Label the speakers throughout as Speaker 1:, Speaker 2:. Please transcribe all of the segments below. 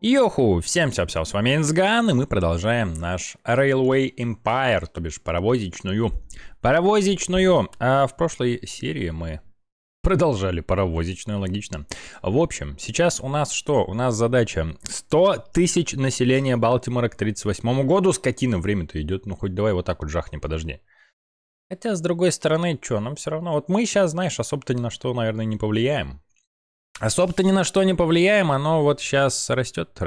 Speaker 1: Йоху! Всем все, с вами Инсган, и мы продолжаем наш Railway Empire, то бишь паровозичную. А в прошлой серии мы продолжали паровозичную, логично. В общем, сейчас у нас что? У нас задача 100 тысяч населения Балтимора к 38 году. Скотина, время-то идет, ну хоть давай вот так вот жахни, подожди. Хотя, с другой стороны, что, нам все равно... Вот мы сейчас, знаешь, особо-то ни на что, наверное, не повлияем. Особо-то ни на что не повлияем, оно вот сейчас растет,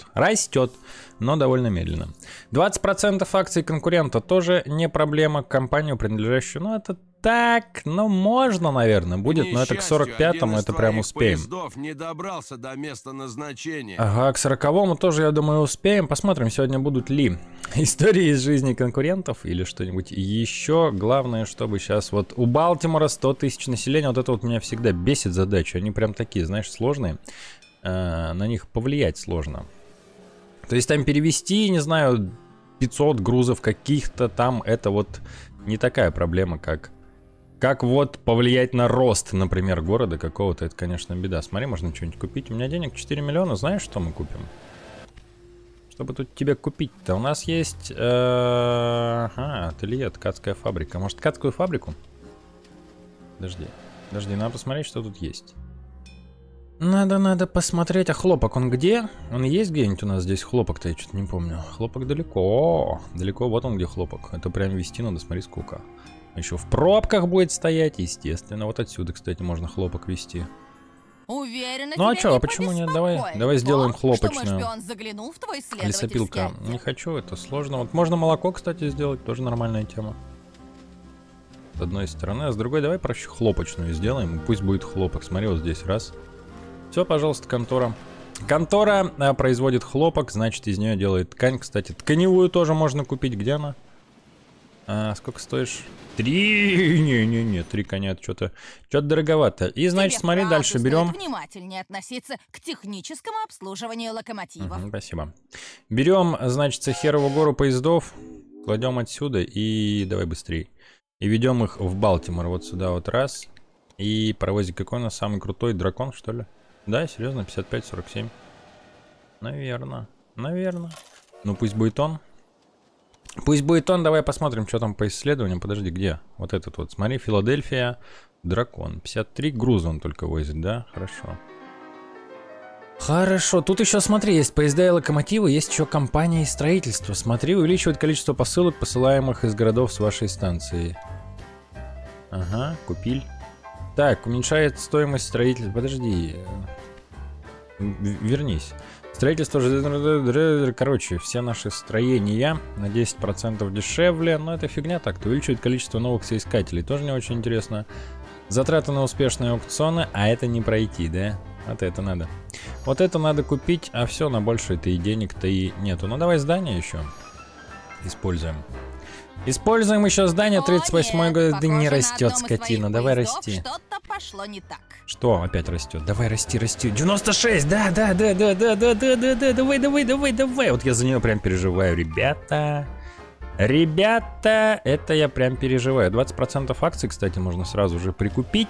Speaker 1: но довольно медленно. 20% акций конкурента тоже не проблема, компанию принадлежащую, ну это так, ну можно, наверное, будет, но это к 45-му, это прям успеем.
Speaker 2: Не добрался до места назначения.
Speaker 1: Ага, к 40-му тоже, я думаю, успеем. Посмотрим, сегодня будут ли истории из жизни конкурентов или что-нибудь еще. Главное, чтобы сейчас вот у Балтимора 100 тысяч населения, вот это вот меня всегда бесит задача. Они прям такие, знаешь, сложные. На них повлиять сложно. То есть там перевести, не знаю, 500 грузов каких-то там, это вот не такая проблема, как вот повлиять на рост, например, города какого-то, это, конечно, беда. Смотри, можно что-нибудь купить. У меня денег 4 миллиона, знаешь, что мы купим? Чтобы тут тебе купить-то? У нас есть... ателье, ткацкая фабрика. Может, ткацкую фабрику? Подожди, надо посмотреть, что тут есть. Надо посмотреть. А хлопок он где? Он есть где-нибудь у нас здесь? Хлопок-то я что-то не помню. Хлопок далеко. Далеко, вот он где хлопок. Это прям везти надо, смотри, сколько. Еще в пробках будет стоять, естественно. Вот отсюда, кстати, можно хлопок везти.
Speaker 3: Уверена,
Speaker 1: ну а что, а почему нет? Давай сделаем хлопочную.
Speaker 3: Лесопилка.
Speaker 1: Не хочу, это сложно. Вот можно молоко, кстати, сделать, тоже нормальная тема. С одной стороны, а с другой давай проще хлопочную сделаем. Пусть будет хлопок. Смотри, вот здесь раз. Все, пожалуйста, контора. Контора производит хлопок, значит, из нее делает ткань. Кстати, тканевую тоже можно купить. Где она? Сколько стоишь? 3? Не, 3 коня, что-то дороговато. И, значит, смотри, дальше берем...
Speaker 3: Внимательнее относиться к техническому обслуживанию локомотивов.
Speaker 1: Спасибо. Берем, значит, Херову гору поездов, кладем отсюда и давай быстрее. И ведем их в Балтимор, вот сюда вот раз. И паровозик какой у нас самый крутой? Дракон, что ли? Да, серьезно, 55-47. Наверное. Ну, пусть будет он. Давай посмотрим, что там по исследованиям. Подожди, где? Вот этот вот, смотри, Филадельфия, дракон. 53 груза он только возит, да? Хорошо, тут еще, смотри, есть поезда и локомотивы, есть еще компания и строительство. Смотри, увеличивает количество посылок, посылаемых из городов с вашей станции. Ага, купили. Так, уменьшает стоимость строительства. Подожди. Вернись. Строительство же... Короче, все наши строения на 10% дешевле. Но это фигня так-то. Увеличивает количество новых соискателей. Тоже не очень интересно. Затраты на успешные аукционы. А это не пройти, да? Вот это надо. Вот это надо купить. А все, на больше-то и денег-то и нету. Ну давай здание еще используем. Используем еще здание 38-й год. Да не растет скотина. Давай расти.
Speaker 3: Что-то пошло не так.
Speaker 1: Что опять растет? Давай расти. 96, да. Давай. Вот я за нее прям переживаю, ребята. Это я прям переживаю. 20% акций, кстати, можно сразу же прикупить.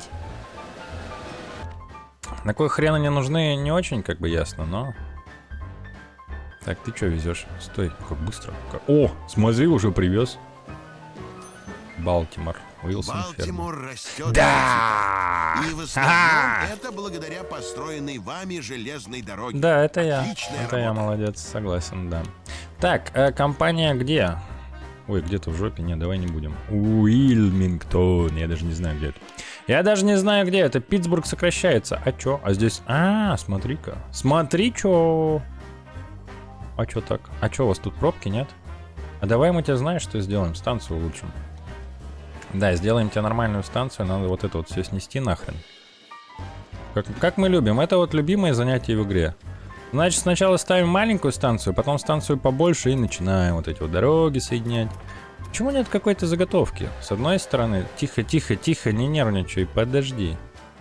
Speaker 1: На кой хрен они нужны, не очень, как бы ясно, но... Так, ты что везешь? Стой, как быстро. О, смотри, уже привез. Балтимор.
Speaker 2: Балтимор растет.
Speaker 1: Да!
Speaker 2: И в основном это благодаря построенной вами железной дороге.
Speaker 1: Да, это я.
Speaker 2: Отличная
Speaker 1: Это я
Speaker 2: работа.
Speaker 1: молодец, согласен, да. Так, компания где? Ой, где-то в жопе. Не, давай не будем. Уилмингтон. Я даже не знаю, где это. Питтсбург сокращается. А чё? А здесь... смотри-ка. Смотри, чё. А чё так? А чё, у вас тут пробки, нет? А давай мы тебе, знаешь, что сделаем? Станцию улучшим. Да, сделаем тебе нормальную станцию. Надо вот это вот все снести нахрен. Как мы любим. Это вот любимое занятие в игре. Значит, сначала ставим маленькую станцию, потом станцию побольше и начинаем вот эти вот дороги соединять. Почему нет какой-то заготовки? С одной стороны, тихо, не нервничай, подожди.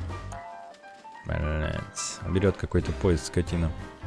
Speaker 1: Блять, берет какой-то поезд, скотина.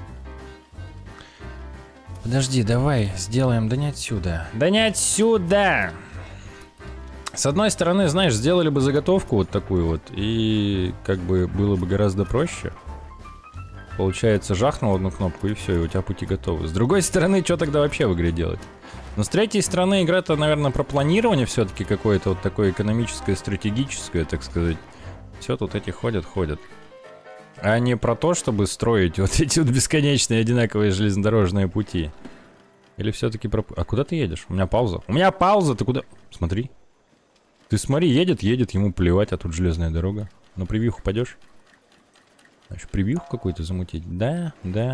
Speaker 1: Подожди, давай сделаем, да не отсюда. С одной стороны, знаешь, сделали бы заготовку вот такую вот, и как бы было бы гораздо проще. Получается, жахнул одну кнопку и все, и у тебя пути готовы. С другой стороны, что тогда вообще в игре делать? Но с третьей стороны, игра-то, наверное, про планирование все-таки какое-то вот такое экономическое, стратегическое, так сказать. Все тут эти ходят. А не про то, чтобы строить вот эти вот бесконечные одинаковые железнодорожные пути. Или все-таки про... А куда ты едешь? У меня пауза. У меня пауза, ты куда? Смотри. Ты смотри, едет, ему плевать, а тут железная дорога. На превьюху пойдешь? Значит, превьюху какую-то замутить? Да.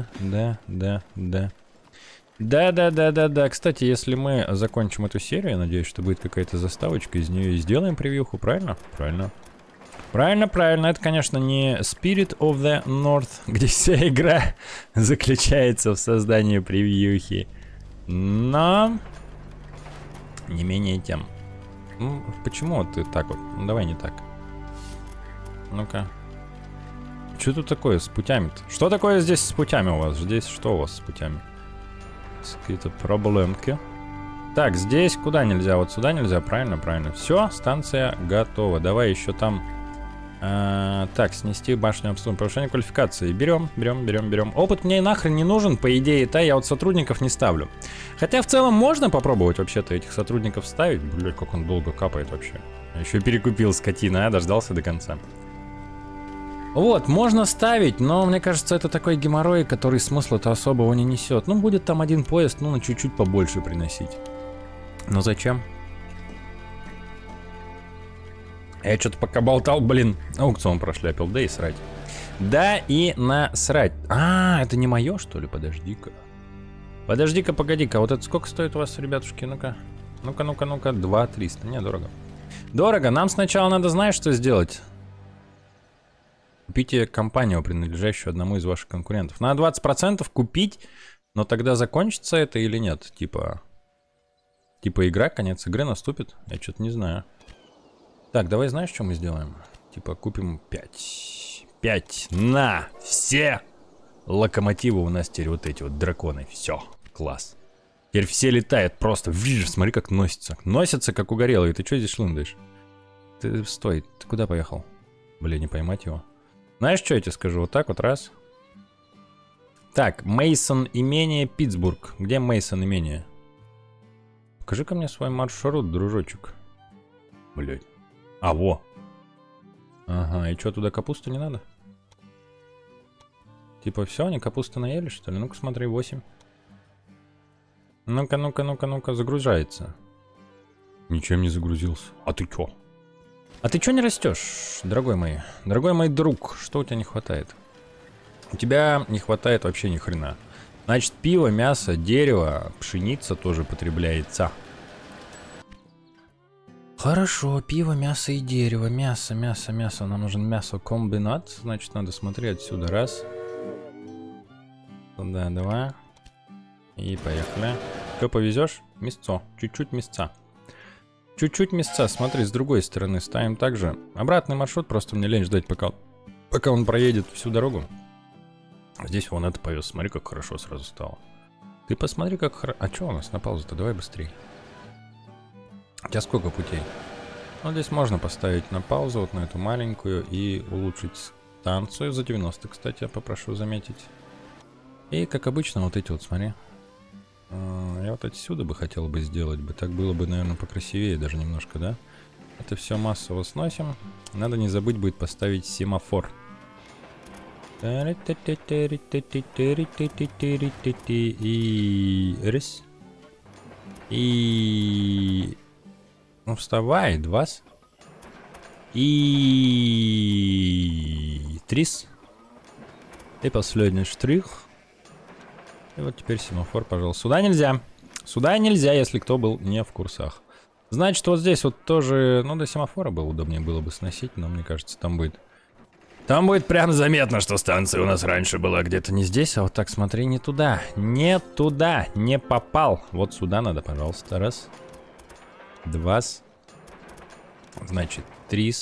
Speaker 1: Кстати, если мы закончим эту серию, я надеюсь, что будет какая-то заставочка, из нее и сделаем превьюху, правильно? Правильно. Это, конечно, не Spirit of the North, где вся игра заключается в создании превьюхи. Но... не менее тем. Ну, почему ты так вот? Ну, давай не так. Ну-ка. Что тут такое с путями-то? Что такое здесь с путями у вас? Здесь что у вас с путями? Какие-то проблемки. Так, здесь куда нельзя? Вот сюда нельзя, правильно. Все, станция готова. Давай еще там... так, снести башню обслуживания. Повышение квалификации. Берем. Опыт мне нахрен не нужен, по идее-то я вот сотрудников не ставлю. Хотя в целом можно попробовать вообще-то этих сотрудников ставить. Блядь, как он долго капает вообще. Еще перекупил скотина, дождался до конца. Вот, можно ставить, но мне кажется, это такой геморрой, который смысла-то особого не несет. Ну, будет там один поезд, ну, на чуть-чуть побольше приносить. Но зачем? Я что-то пока болтал, блин, аукцион прошляпил, да и срать. Да и насрать. А, это не мое, что ли? Подожди-ка. Погоди-ка. Вот это сколько стоит у вас, ребятушки? Ну-ка. 2300. Не, дорого. Дорого. Нам сначала надо, знаешь, что сделать? Купите компанию, принадлежащую одному из ваших конкурентов. На 20% купить, но тогда закончится это или нет? Типа игра, конец игры наступит? Я что-то не знаю. Так, давай знаешь, что мы сделаем? Типа купим 5. 5 на все локомотивы у нас теперь вот эти вот драконы. Все, класс. Теперь все летают просто. Видишь, смотри, как носится. Носится, как угорелый. Ты что здесь шлындаешь? Ты стой, ты куда поехал? Блин, не поймать его. Знаешь, что я тебе скажу? Вот так вот, раз. Так, Мейсон имение Питтсбург. Где Мейсон имение? Покажи-ка мне свой маршрут, дружочек. Блять. А, во. Ага, и что, туда капусту не надо? Типа все, они капусты наели, что ли? Ну-ка, смотри, 8. Ну-ка, загружается. Ничем не загрузился. А ты чё? А ты чё не растешь, дорогой мой друг? Что у тебя не хватает? У тебя не хватает вообще ни хрена. Значит, пиво, мясо, дерево, пшеница тоже потребляется. Хорошо, пиво, мясо и дерево. Мясо. Нам нужен мясокомбинат. Значит, надо смотреть отсюда. Раз. Туда, 2. И поехали. Что повезешь? Мясцо. Чуть-чуть мясца. Смотри, с другой стороны ставим также. Обратный маршрут, просто мне лень ждать, пока он проедет всю дорогу. Здесь вон это повез. Смотри, как хорошо сразу стало. Ты посмотри, как хорошо. А что у нас на паузу-то? Давай быстрее. У тебя сколько путей? Ну, здесь можно поставить на паузу, вот на эту маленькую, и улучшить станцию за 90, кстати, я попрошу заметить. И, как обычно, вот эти вот, смотри. Я вот отсюда бы хотел бы сделать бы. Так было бы, наверное, покрасивее даже немножко, да? Это все массово сносим. Надо не забыть будет поставить семафор. И... раз. И... ну, вставай, 2. И... 3. И последний штрих. И вот теперь семафор, пожалуйста. Сюда нельзя. Сюда нельзя, если кто был не в курсах. Значит, вот здесь вот тоже... ну, до семафора было удобнее было бы сносить, но мне кажется, там будет... там будет прям заметно, что станция у нас раньше была где-то не здесь, а вот так, смотри, не туда. Не туда, не попал. Вот сюда надо, пожалуйста. 1, 2. Значит, 3.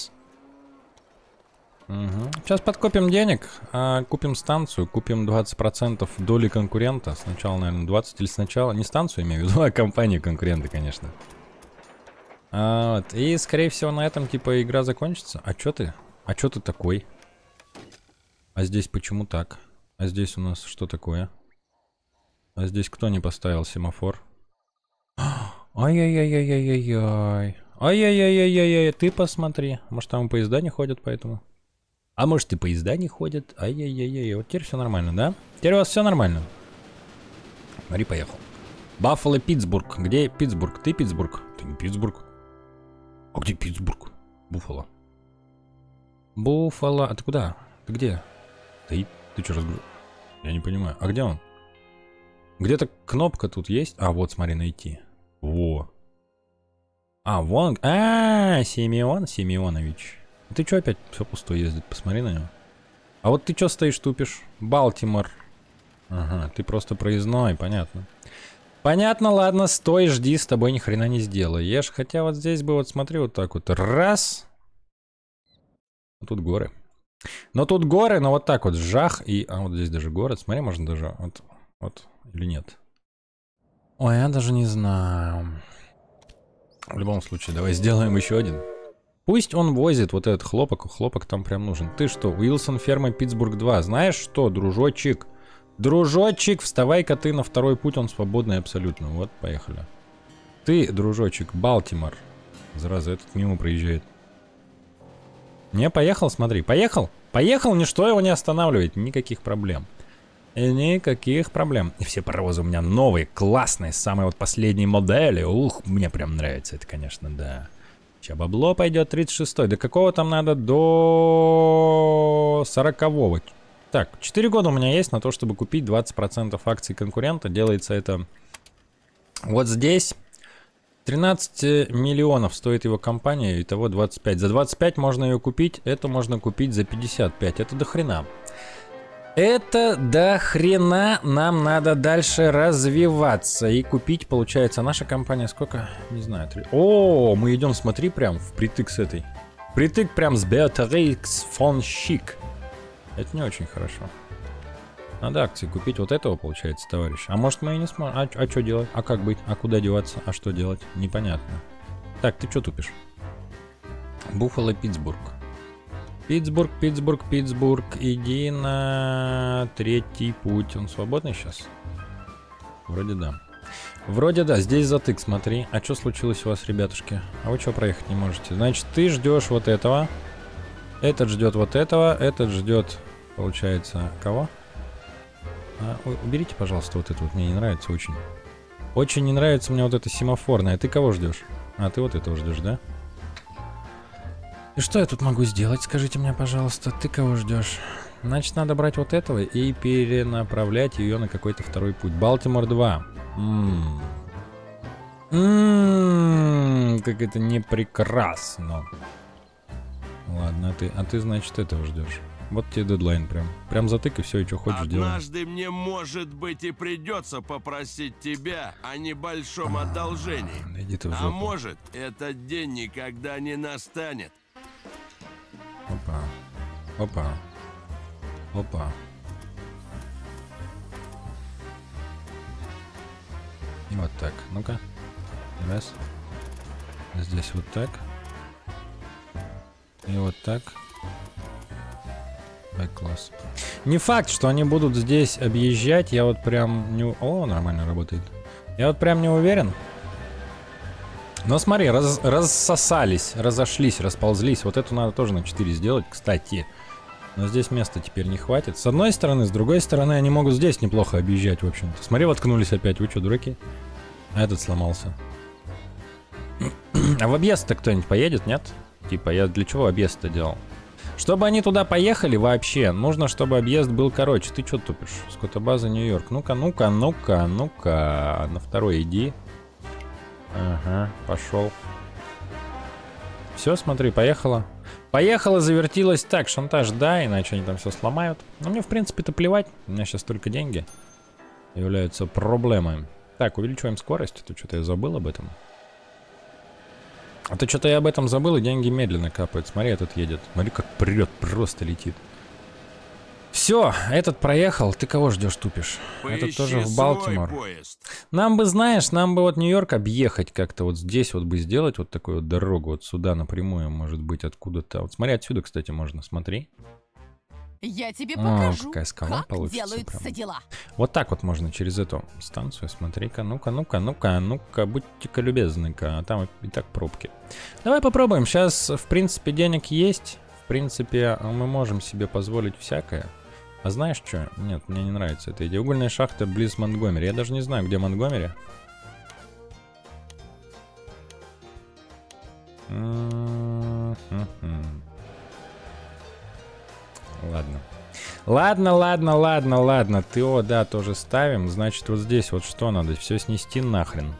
Speaker 1: Угу. Сейчас подкопим денег, купим станцию, купим 20% доли конкурента. Сначала, наверное, 20 или сначала... не станцию имею в виду, а компанию конкурента, конечно. Вот. И, скорее всего, на этом, типа, игра закончится. А чё ты? А чё ты такой? А здесь почему так? А здесь у нас что такое? А здесь кто не поставил семафор? Ай-яй-яй-яй-яй-яй. Ай-яй-яй-яй-яй-яй. Ты посмотри. Может, там поезда не ходят поэтому? А может, и поезда не ходят? Ай-яй-яй-яй. Вот теперь все нормально, да? Теперь у вас все нормально. Смотри, поехал. Баффало, Питтсбург. Где Питтсбург? Ты Питтсбург? Ты не Питтсбург. А где Питтсбург? Буффало. Буффало. А ты куда? Ты где? Ты что разгрузил? Я не понимаю. А где он? Где-то кнопка тут есть? А, вот, смотри, найти. Во. А, вон. Симеон Симеонович. Ты что опять все пустой ездит? Посмотри на него. А вот ты что стоишь, тупишь? Балтимор. Ага, ты просто проездной, понятно. Понятно, ладно, стой, жди, с тобой ни хрена не сделаешь. Хотя вот здесь бы, вот смотри, вот так вот. Раз. А тут горы. Но тут горы, но вот так вот жах. И, а вот здесь даже город. Смотри, можно даже вот или нет. Ой, я даже не знаю. В любом случае, давай сделаем еще один. Пусть он возит вот этот хлопок. Хлопок там прям нужен. Ты что, Уилсон, ферма, Питтсбург 2. Знаешь что, дружочек? Дружочек, вставай-ка ты на второй путь, он свободный абсолютно. Вот, поехали. Ты, дружочек, Балтимор. Зараза, этот мимо проезжает. Не, поехал, смотри. Поехал? Поехал, ничто его не останавливает. Никаких проблем. Никаких проблем. И все паровозы у меня новые, классные, самые вот последние модели. Ух, мне прям нравится это, конечно, да. Сейчас бабло пойдет 36-й. До какого там надо? До 40-го. Так, 4 года у меня есть на то, чтобы купить 20% акций конкурента. Делается это вот здесь. 13 миллионов стоит его компания, итого 25. За 25 можно ее купить, это можно купить за 55. Это до хрена. Это до хрена, нам надо дальше развиваться и купить, получается, наша компания сколько? Не знаю. 3... О, мы идем, смотри, прям впритык с этой. Притык прям с Beatrix von Schick. Это не очень хорошо. Надо акции купить вот этого, получается, товарищ. А может мы и не сможем. А что делать? А как быть? А куда деваться? А что делать? Непонятно. Так, ты что тупишь? Буффало, Питтсбург. Питтсбург, Питтсбург, Питтсбург. Иди на третий путь. Он свободный сейчас? Вроде да. Вроде да. Здесь затык, смотри. А что случилось у вас, ребятушки? А вы что проехать не можете? Значит, ты ждешь вот этого. Этот ждет вот этого. Этот ждет, получается, кого? Уберите, пожалуйста, вот это вот. Мне не нравится очень. Очень не нравится мне вот это семафорное. Ты кого ждешь? А, ты вот этого ждешь, да? И что я тут могу сделать? Скажите мне, пожалуйста. Ты кого ждешь? Значит, надо брать вот этого и перенаправлять ее на какой-то второй путь. Балтимор 2. Как это не прекрасно. Ладно, а ты, значит, этого ждешь. Вот тебе дедлайн прям. Прям затык и все, и что хочешь делать.
Speaker 2: Однажды мне, может быть, и придется попросить тебя о небольшом одолжении.
Speaker 1: Иди ты в жопу.
Speaker 2: А может, этот день никогда не настанет.
Speaker 1: Опа. Опа. Опа. И вот так. Ну-ка. Раз. Здесь вот так. И вот так. Класс. Не факт, что они будут здесь объезжать. Я вот прям не... О, нормально работает. Я вот прям не уверен. Но смотри, рассосались, разошлись, расползлись. Вот эту надо тоже на 4 сделать, кстати. Но здесь места теперь не хватит. С одной стороны, с другой стороны, они могут здесь неплохо объезжать, в общем-то. Смотри, воткнулись опять. Вы что, дураки? А этот сломался. А в объезд-то кто-нибудь поедет, нет? Типа, я для чего объезд-то делал? Чтобы они туда поехали вообще, нужно, чтобы объезд был короче. Ты что тупишь? Скотобаза Нью-Йорк. Ну-ка, ну-ка, ну-ка, ну-ка. На второй иди. Ага, пошел. Все, смотри, поехала. Поехала, завертилась. Так, шантаж, да, иначе они там все сломают. Но мне, в принципе-то, плевать. У меня сейчас только деньги являются проблемой. Так, увеличиваем скорость. Это что-то я забыл об этом. А то что-то я об этом забыл, и деньги медленно капают. Смотри, этот едет. Смотри, как прет, просто летит. Все, этот проехал. Ты кого ждешь, тупишь? Этот тоже в Балтимор. Нам бы, знаешь, нам бы вот Нью-Йорк объехать как-то. Вот здесь вот бы сделать вот такую вот дорогу. Вот сюда напрямую, может быть, откуда-то. Вот смотри, отсюда, кстати, можно. Смотри.
Speaker 3: Я тебе
Speaker 1: О,
Speaker 3: покажу,
Speaker 1: какая скала
Speaker 3: как
Speaker 1: получится
Speaker 3: делаются
Speaker 1: прям.
Speaker 3: дела.
Speaker 1: Вот так вот можно через эту станцию. Смотри-ка, ну-ка, будьте-ка любезны-ка. А там и так пробки. Давай попробуем. Сейчас, в принципе, денег есть. В принципе, мы можем себе позволить всякое. А знаешь что? Нет, мне не нравится эта идея. Угольная шахта близ Монтгомери. Я даже не знаю, где Монтгомери. Ладно. ТО, да, тоже ставим. Значит, вот здесь вот что надо? Все снести нахрен.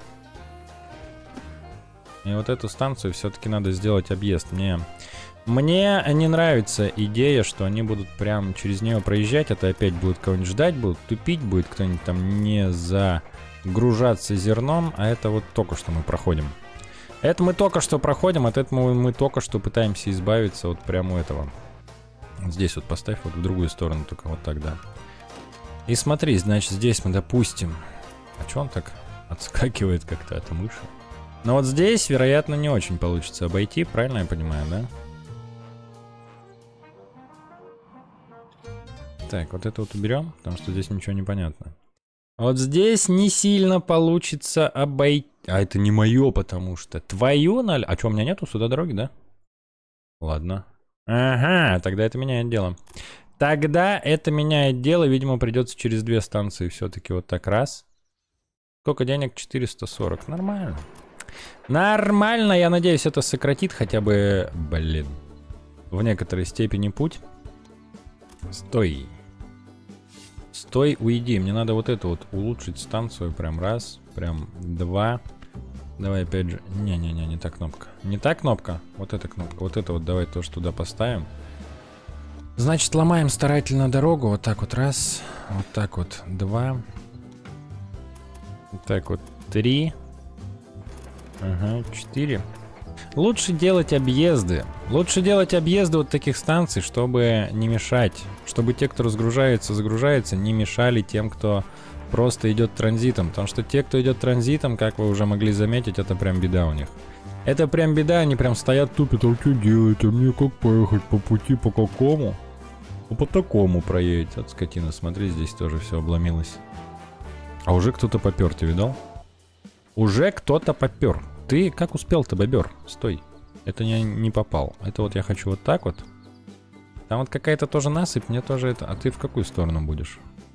Speaker 1: И вот эту станцию все-таки надо сделать объезд. Мне не нравится идея, что они будут прям через нее проезжать. Это опять будут кого-нибудь ждать, будут тупить, будет кто-нибудь там не загружаться зерном. А это вот только что мы проходим. Это мы только что проходим, от этого мы только что пытаемся избавиться вот прямо у этого. Вот здесь вот поставь вот в другую сторону, только вот так, да. И смотри, значит, здесь мы допустим... А что он так отскакивает как-то от мыши? Но вот здесь, вероятно, не очень получится обойти, правильно я понимаю, да? Так, вот это вот уберем, потому что здесь ничего не понятно. Вот здесь не сильно получится обойти. А это не мое, потому что твою наль... А что, у меня нету сюда дороги, да? Ладно. Ага, тогда это меняет дело. Тогда это меняет дело. Видимо, придется через 2 станции все-таки вот так раз. Сколько денег? 440. Нормально. Нормально. Я надеюсь, это сократит хотя бы, блин, в некоторой степени путь. Стой. Стой, уйди. Мне надо вот эту вот улучшить станцию. Прям раз, прям 2. Давай опять же. Не та кнопка. Не та кнопка. Вот эта кнопка. Вот это вот давай тоже туда поставим. Значит, ломаем старательно дорогу. Вот так вот раз. Вот так вот 2. Вот так вот 3. Ага, 4. Лучше делать объезды. Лучше делать объезды вот таких станций, чтобы не мешать. Чтобы те, кто загружается, не мешали тем, кто просто идет транзитом. Потому что те, кто идет транзитом, как вы уже могли заметить, это прям беда у них. Это прям беда, они прям стоят, тупят. А что делать? А мне как поехать? По пути по какому? А по такому проедете. Вот скотина, смотри, здесь тоже все обломилось. А уже кто-то попер, ты видал? Уже кто-то попер. Ты как успел-то, бобер? Стой. Это не попал. Это вот я хочу вот так вот. Там вот какая-то тоже насыпь, мне тоже это... А ты в какую сторону будешь?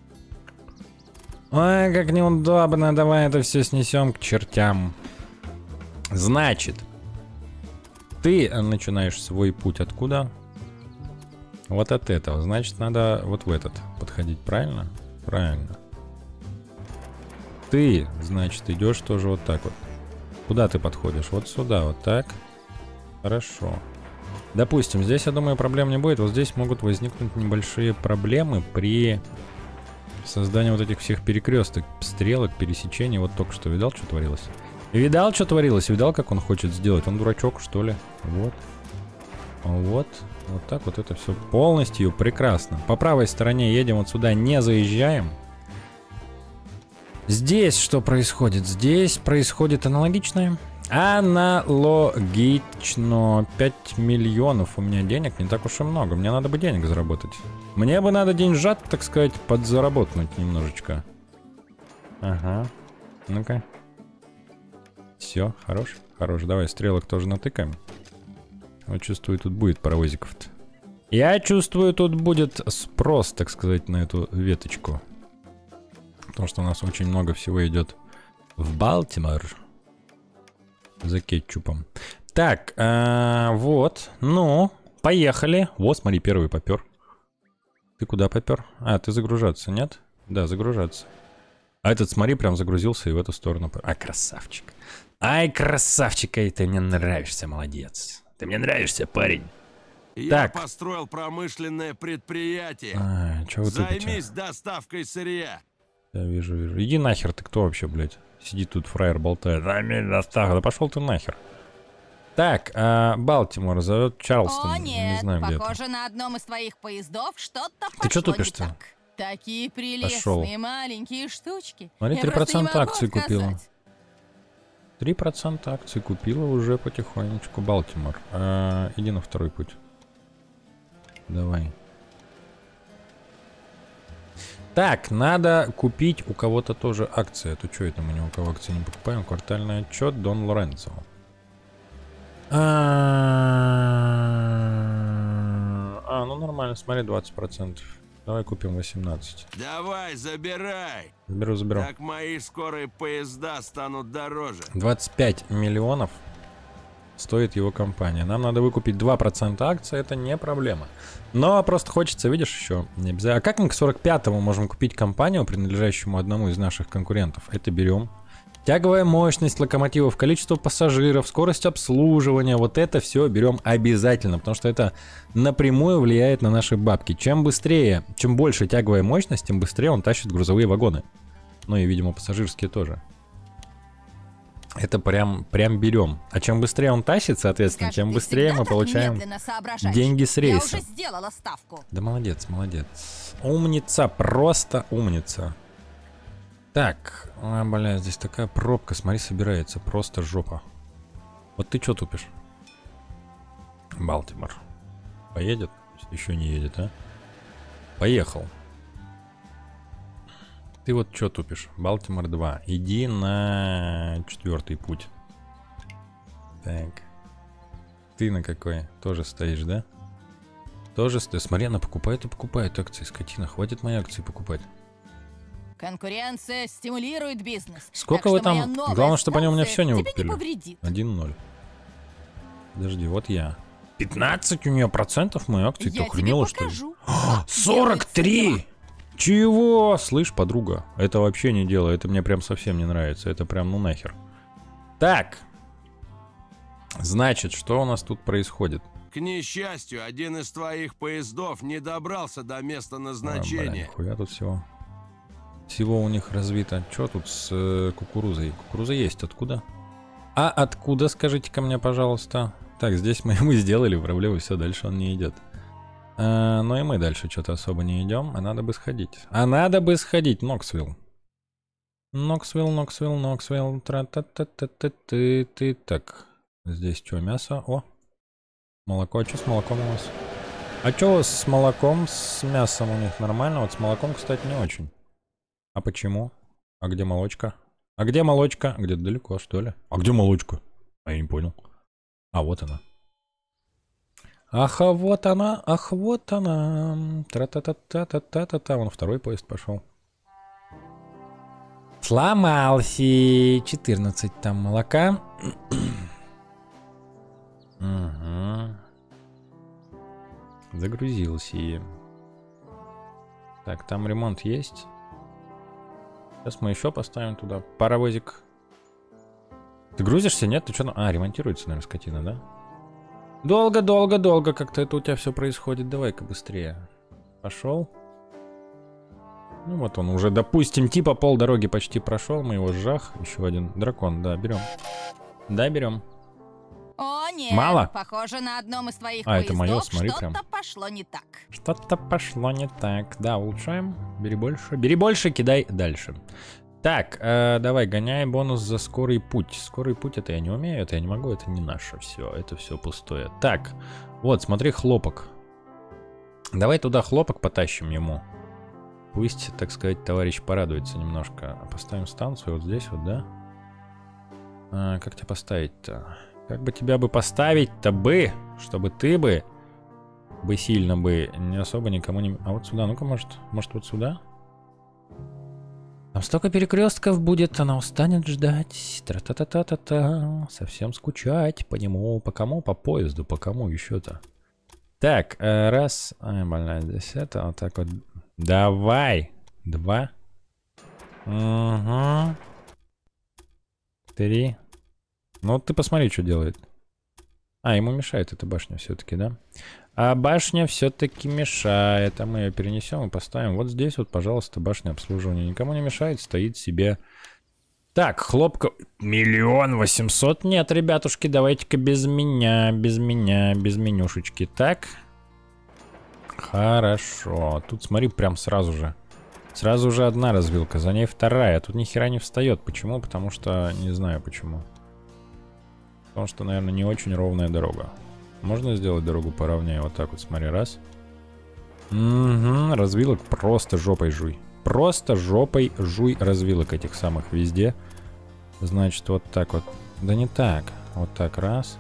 Speaker 1: Ой, как неудобно. Давай это все снесем к чертям. Значит, ты начинаешь свой путь откуда? Вот от этого. Значит, надо вот в этот подходить, правильно? Правильно. Ты, значит, идешь тоже вот так вот. Куда ты подходишь? Вот сюда, вот так. Хорошо. Допустим, здесь, я думаю, проблем не будет. Вот здесь могут возникнуть небольшие проблемы при создании вот этих всех перекресток, стрелок, пересечений. Вот только что видал, что творилось? Видал, что творилось? Видал, как он хочет сделать? Он дурачок, что ли? Вот. Вот. Вот так вот это все полностью прекрасно. По правой стороне едем вот сюда, не заезжаем. Здесь что происходит? Здесь происходит аналогичное. Аналогично. 5 миллионов у меня денег, не так уж и много. Мне надо бы денег заработать. Мне бы надо деньжат, так сказать, подзаработать немножечко. Ага. Ну-ка. Все, хорош. Хорош. Давай стрелок тоже натыкаем. Вот чувствую, тут будет паровозиков-то. Я чувствую, тут будет спрос, так сказать, на эту веточку. Потому что у нас очень много всего идет в Балтимор. За кетчупом. Так, вот. Ну, поехали. Вот, смотри, первый попер. Ты куда попер? А, ты загружаться, нет? Да, загружаться. А этот, смотри, прям загрузился и в эту сторону. Ай, красавчик. Ай, красавчик, и ты мне нравишься, молодец. Ты мне нравишься, парень.
Speaker 2: Я построил промышленное предприятие.
Speaker 1: Чё вы
Speaker 2: Займись доставкой сырья.
Speaker 1: Я вижу. Иди нахер, ты кто вообще, блядь? Сидит тут фраер болтает. Да пошел ты нахер. Так, Балтимор зовет Чарльстон.
Speaker 3: О, нет,
Speaker 1: не знаю, где
Speaker 3: похоже, на одном из твоих поездов что-то
Speaker 1: Ты что
Speaker 3: пошло
Speaker 1: тупишь-то?
Speaker 3: не так. Такие прелестные
Speaker 1: Пошел.
Speaker 3: маленькие штучки.
Speaker 1: Смотри,
Speaker 3: Я просто не
Speaker 1: 3%
Speaker 3: могу
Speaker 1: акций купила.
Speaker 3: отказать.
Speaker 1: 3% акций купила уже потихонечку. Балтимор. Иди на второй путь. Давай. Так, надо купить у кого-то тоже акции. Это что это мы ни у кого акции не покупаем? Квартальный отчет Дон Лоренцо. Ну нормально, смотри, 20%. Давай купим 18.
Speaker 2: Давай, забирай.
Speaker 1: Заберу.
Speaker 2: Так мои скорые поезда станут дороже.
Speaker 1: 25 миллионов стоит его компания. Нам надо выкупить 2% акций, это не проблема. Но просто хочется, видишь, еще не обязательно. А как мы к 45-му можем купить компанию, принадлежащему одному из наших конкурентов? Это берем. Тяговая мощность локомотивов, количество пассажиров, скорость обслуживания. Вот это все берем обязательно, потому что это напрямую влияет на наши бабки. Чем быстрее, чем больше тяговая мощность, тем быстрее он тащит грузовые вагоны. Ну и, видимо, пассажирские тоже. Это прям берем. А чем быстрее он тащит, соответственно,
Speaker 3: Скажи,
Speaker 1: тем
Speaker 3: ты
Speaker 1: быстрее
Speaker 3: всегда
Speaker 1: мы
Speaker 3: так
Speaker 1: получаем
Speaker 3: медленно соображаешь?
Speaker 1: деньги с
Speaker 3: Я
Speaker 1: рейса.
Speaker 3: уже сделала ставку.
Speaker 1: Да молодец. Умница, просто умница. Так, бля, здесь такая пробка, смотри, собирается, просто жопа. Вот ты что тупишь? Балтимор. Поедет? Еще не едет, а? Поехал. Ты вот что тупишь? Балтимор 2. Иди на 4-й путь. Так. Ты на какой? Тоже стоишь, да? Тоже стоишь. Смотри, она покупает и покупает акции. Скотина, хватит мои акции покупать.
Speaker 3: Конкуренция стимулирует бизнес.
Speaker 1: Сколько
Speaker 3: Так
Speaker 1: вы
Speaker 3: что моя
Speaker 1: там?
Speaker 3: новая
Speaker 1: Главное, чтобы они у меня все
Speaker 3: станция
Speaker 1: не
Speaker 3: тебе
Speaker 1: выкупили.
Speaker 3: повредит.
Speaker 1: 1-0. Подожди, вот я. 15 у нее процентов мои акции. Ты
Speaker 3: Я
Speaker 1: охренела,
Speaker 3: тебе
Speaker 1: что ли?
Speaker 3: покажу. как делается
Speaker 1: 43!
Speaker 3: дела.
Speaker 1: Чего? Слышь, подруга, это вообще не дело. Это мне прям совсем не нравится. Это прям ну нахер. Так. Значит, что у нас тут происходит?
Speaker 2: К несчастью, один из твоих поездов не добрался до места
Speaker 1: А, бля,
Speaker 2: назначения.
Speaker 1: нихуя тут всего. Всего у них развито. Что тут с кукурузой? Кукуруза есть. Откуда? А откуда, скажите-ка мне, пожалуйста. Так, здесь мы ему сделали проблему, все, дальше он не идет. Но и мы дальше что-то особо не идем, а надо бы сходить. Ноксвилл. Ноксвилл. Тра-та-та-та-та-ты. Так, здесь что, мясо? О, молоко. А что с молоком у вас? А что у вас с молоком, с мясом у них нормально? Вот с молоком, кстати, не очень. А почему? А где молочка? Где-то далеко, что ли? А где молочка? А я не понял. А вот она. Ах, вот она. Тра-та-та-та-та-та-та. Вон второй поезд пошел. Сломался. 14 там молока. Угу. Загрузился. Так, там ремонт есть. Сейчас мы еще поставим туда паровозик. Ты грузишься, нет? Ты что? А, ремонтируется, наверное, скотина, да? Долго как-то это у тебя все происходит. Давай-ка быстрее. Пошел. Ну вот он уже, допустим, типа полдороги почти прошел. Мы его сжах. Еще один дракон, да, берем. Да, берем.
Speaker 3: О, нет.
Speaker 1: Мало?
Speaker 3: Похоже, на одном из твоих
Speaker 1: А, это
Speaker 3: поездов
Speaker 1: моё, смотри,
Speaker 3: что-то
Speaker 1: прям.
Speaker 3: пошло не так.
Speaker 1: Что-то пошло не так. Да, улучшаем. Бери больше. Бери больше, кидай дальше. Так, давай, гоняй бонус за скорый путь. Скорый путь это я не умею, это я не могу, это не наше все. Это все пустое. Так, вот, смотри, хлопок. Давай туда хлопок потащим ему. Пусть, так сказать, товарищ порадуется немножко. Поставим станцию вот здесь вот, да? Как тебя поставить-то? Как бы тебя бы поставить-то бы, чтобы ты бы сильно бы не особо никому не... А вот сюда, ну-ка, может вот сюда? Там столько перекрестков будет, она устанет ждать. Тра-та-та-та-та-та. Совсем скучать по нему. По кому? По поезду. По кому еще-то? Так, раз. Ай, больная, здесь это. Вот так вот. Давай. 2. Угу. 3. Ну, ты посмотри, что делает. А, ему мешает эта башня все-таки, да? А башня все-таки мешает. А мы ее перенесем и поставим. Вот здесь вот, пожалуйста, башня обслуживания. Никому не мешает, стоит себе. Так, хлопка. 1 800 000. Нет, ребятушки, давайте-ка без меня, без менюшечки. Так. Хорошо. Тут, смотри, прям сразу же. Сразу же одна развилка, за ней вторая. Тут ни хера не встает. Почему? Потому что... Не знаю почему. Потому что, наверное, не очень ровная дорога. Можно сделать дорогу поровнее? Вот так вот, смотри, раз. Угу, развилок просто жопой жуй. просто жопой жуй развилок этих самых везде. Значит, вот так вот. Да не так. Вот так, раз.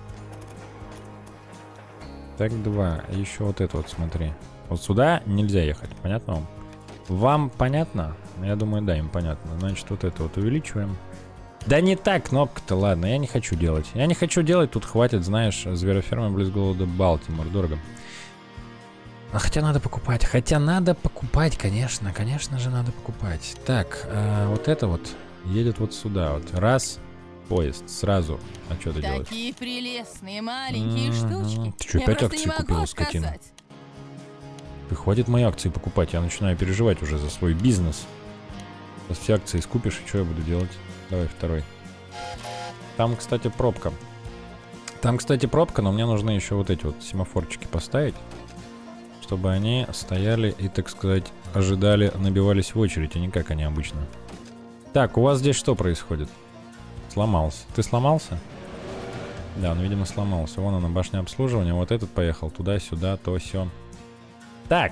Speaker 1: Так, два. И еще вот это вот, смотри. Вот сюда нельзя ехать, понятно вам? Вам понятно? Я думаю, да, им понятно. Значит, вот это вот увеличиваем. Да не так кнопка-то, ладно, я не хочу делать. Я не хочу делать, тут хватит, знаешь, звероферма близ города Балтимор, дорого. А хотя надо покупать, конечно же надо покупать. Так, вот это вот едет вот сюда, вот, раз, поезд, сразу. А что ты делаешь?
Speaker 3: Такие прелестные маленькие штучки.
Speaker 1: Ты что,
Speaker 3: Я
Speaker 1: опять
Speaker 3: просто
Speaker 1: акции
Speaker 3: не могу
Speaker 1: купила, скотина?
Speaker 3: отказать.
Speaker 1: Ты хватит мои акции покупать, я начинаю переживать уже за свой бизнес. Сейчас все акции скупишь, и что я буду делать? Давай второй. Там, кстати, пробка. Но мне нужно еще вот эти вот семафорчики поставить, чтобы они стояли и, так сказать, ожидали, набивались в очередь, а не как они обычно. Так, у вас здесь что происходит? Сломался. Ты сломался? Да, он, видимо, сломался. Вон она, башня обслуживания. Вот этот поехал туда-сюда, то сё. Так.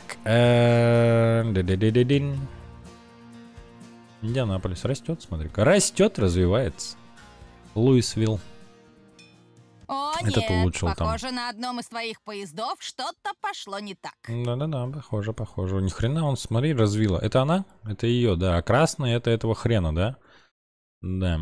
Speaker 1: Индианаполис растет, смотри-ка. Растет, развивается. Луисвилл.
Speaker 3: О,
Speaker 1: Этот
Speaker 3: нет,
Speaker 1: улучшил там.
Speaker 3: похоже, на одном из твоих поездов что-то пошло не так.
Speaker 1: Да-да-да, похоже. Ни хрена он, смотри, развила. Это она? Это ее, да. А красный это этого хрена, да? Да.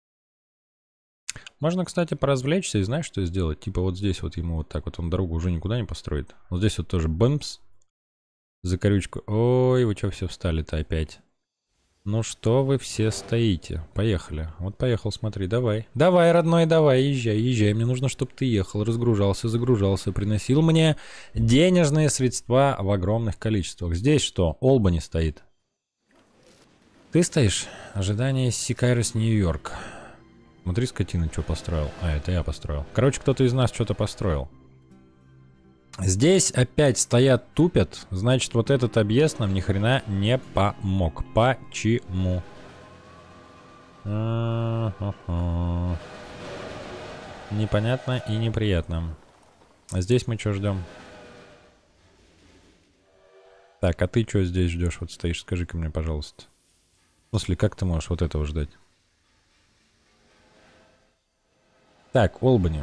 Speaker 1: Можно, кстати, поразвлечься и знаешь, что сделать? Типа вот здесь вот ему вот так вот он дорогу уже никуда не построит. Вот здесь вот тоже бэмпс. Закорючку. Ой, вы что все встали-то опять? Ну что вы все стоите? Поехали. Вот поехал, смотри, давай. Давай, родной, давай, езжай. Мне нужно, чтобы ты ехал, разгружался, загружался, приносил мне денежные средства в огромных количествах. Здесь что? Олбани стоит. Ты стоишь? Ожидание Сикайрос, Нью-Йорк. Смотри, скотина, что построил. А, это я построил. Короче, кто-то из нас что-то построил. Здесь опять стоят, тупят. Значит, вот этот объезд нам ни хрена не помог. Почему? Непонятно и неприятно. А здесь мы что ждем? Так, а ты что здесь ждешь? Вот стоишь, скажи-ка мне, пожалуйста. В смысле, как ты можешь вот этого ждать? Так, Олбани.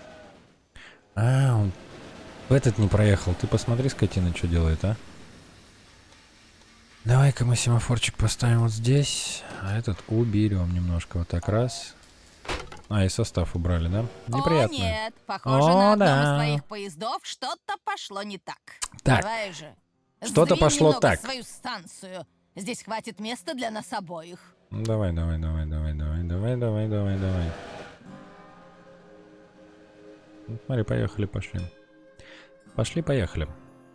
Speaker 1: А, он этот не проехал. Ты посмотри, скотина, что делает, а? Давай-ка мы семафорчик поставим вот здесь. А этот уберем немножко. Вот так раз. А, и состав убрали, да? Неприятно.
Speaker 3: О, нет, похоже, на одном из твоих поездов что-то пошло не так.
Speaker 1: Так.
Speaker 3: Давай же.
Speaker 1: Что-то
Speaker 3: Сдвинь
Speaker 1: пошло
Speaker 3: немного
Speaker 1: так.
Speaker 3: свою станцию. Здесь хватит места для нас обоих.
Speaker 1: Давай. Ну, смотри, поехали, пошли. Поехали.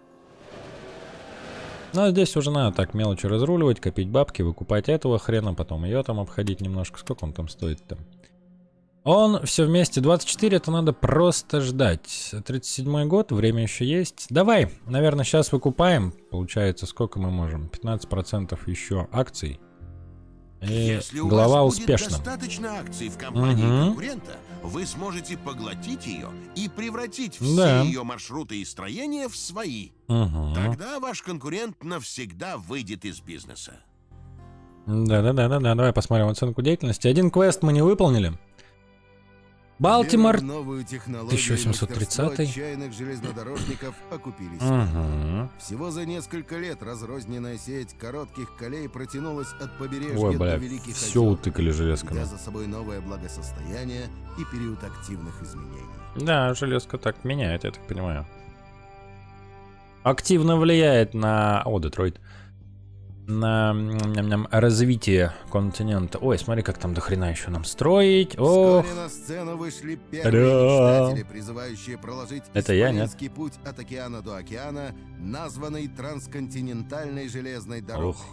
Speaker 1: Ну, а здесь уже надо так мелочи разруливать, копить бабки, выкупать этого хрена, потом ее там обходить немножко. Сколько он там стоит-то? Он все вместе 24, это надо просто ждать. 37-й год, время еще есть. Давай, наверное, сейчас выкупаем. Получается, сколько мы можем? 15% еще акций. И
Speaker 2: Если у
Speaker 1: глава
Speaker 2: вас будет
Speaker 1: успешна.
Speaker 2: достаточно акций в компании конкурента, вы сможете поглотить ее и превратить все ее маршруты и строения в свои. Тогда ваш конкурент навсегда выйдет из бизнеса.
Speaker 1: Да. Давай посмотрим оценку деятельности. Один квест мы не выполнили. Балтимор 1830.
Speaker 4: Отчаянных железнодорожников окупились. Всего за несколько лет разрозненная сеть коротких колей протянулась от побережья
Speaker 1: Ой,
Speaker 4: до
Speaker 1: бля,
Speaker 4: Великих
Speaker 1: все
Speaker 4: озер,
Speaker 1: утыкали железками.
Speaker 4: ведя за собой новое благосостояние и период активных изменений.
Speaker 1: Да, железка так меняет, я так понимаю. Активно влияет на... О, Детройт. На развитие континента. Ой, смотри, как там до хрена еще нам строить. Ох.
Speaker 4: Вскоре на сцену вышли первые мечтатели, призывающие проложить
Speaker 1: Это я, нет?
Speaker 4: исполинский путь от океана до океана, названный трансконтинентальной железной дорогой.
Speaker 1: Ох.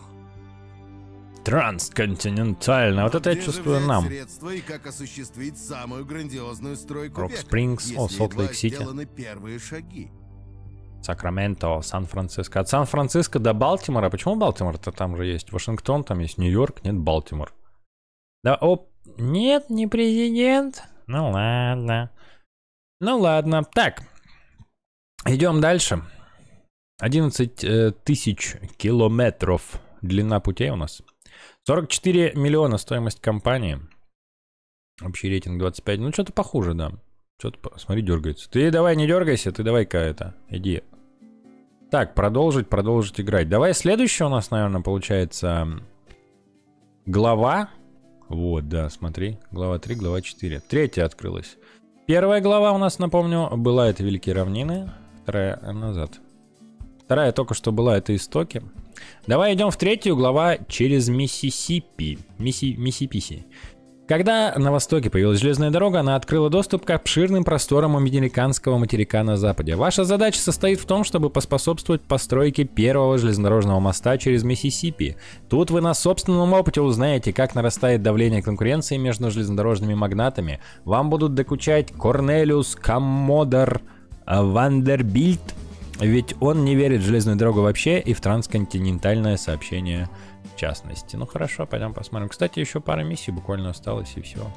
Speaker 1: Трансконтинентально. Вот это я
Speaker 4: Где же
Speaker 1: чувствую
Speaker 4: взять
Speaker 1: нам.
Speaker 4: средства и как осуществить самую грандиозную стройку
Speaker 1: Рок
Speaker 4: века,
Speaker 1: Спрингс, о,
Speaker 4: если
Speaker 1: Солт-Лейк
Speaker 4: едва
Speaker 1: Сити.
Speaker 4: сделаны первые шаги?
Speaker 1: Сакраменто, Сан-Франциско. От Сан-Франциско до Балтимора. Почему Балтимор-то там же есть? Вашингтон, там есть Нью-Йорк, нет Балтимор. Да, оп. Нет, не президент. Ну ладно. Так. Идем дальше. 11 тысяч километров длина путей у нас. 44 миллиона стоимость компании. Общий рейтинг 25. Ну, что-то похуже, да. Что-то, смотри, дергается. Ты давай не дергайся, ты давай-ка это, иди. Так, продолжить играть. Давай следующая у нас, наверное, получается глава. Вот, да, смотри. Глава 3, глава 4. Третья открылась. Первая глава у нас, напомню, была это Великие равнины. Вторая назад. Вторая только что была это Истоки. Давай идем в третью, глава через Миссисипи. Миссисипи. Когда на востоке появилась железная дорога, она открыла доступ к обширным просторам американского материка на западе. Ваша задача состоит в том, чтобы поспособствовать постройке первого железнодорожного моста через Миссисипи. Тут вы на собственном опыте узнаете, как нарастает давление конкуренции между железнодорожными магнатами. Вам будут докучать Корнелиус Коммодор Вандербильт, ведь он не верит в железную дорогу вообще и в трансконтинентальное сообщение в частности. Ну хорошо, пойдем посмотрим. Кстати, еще пара миссий буквально осталось, и все.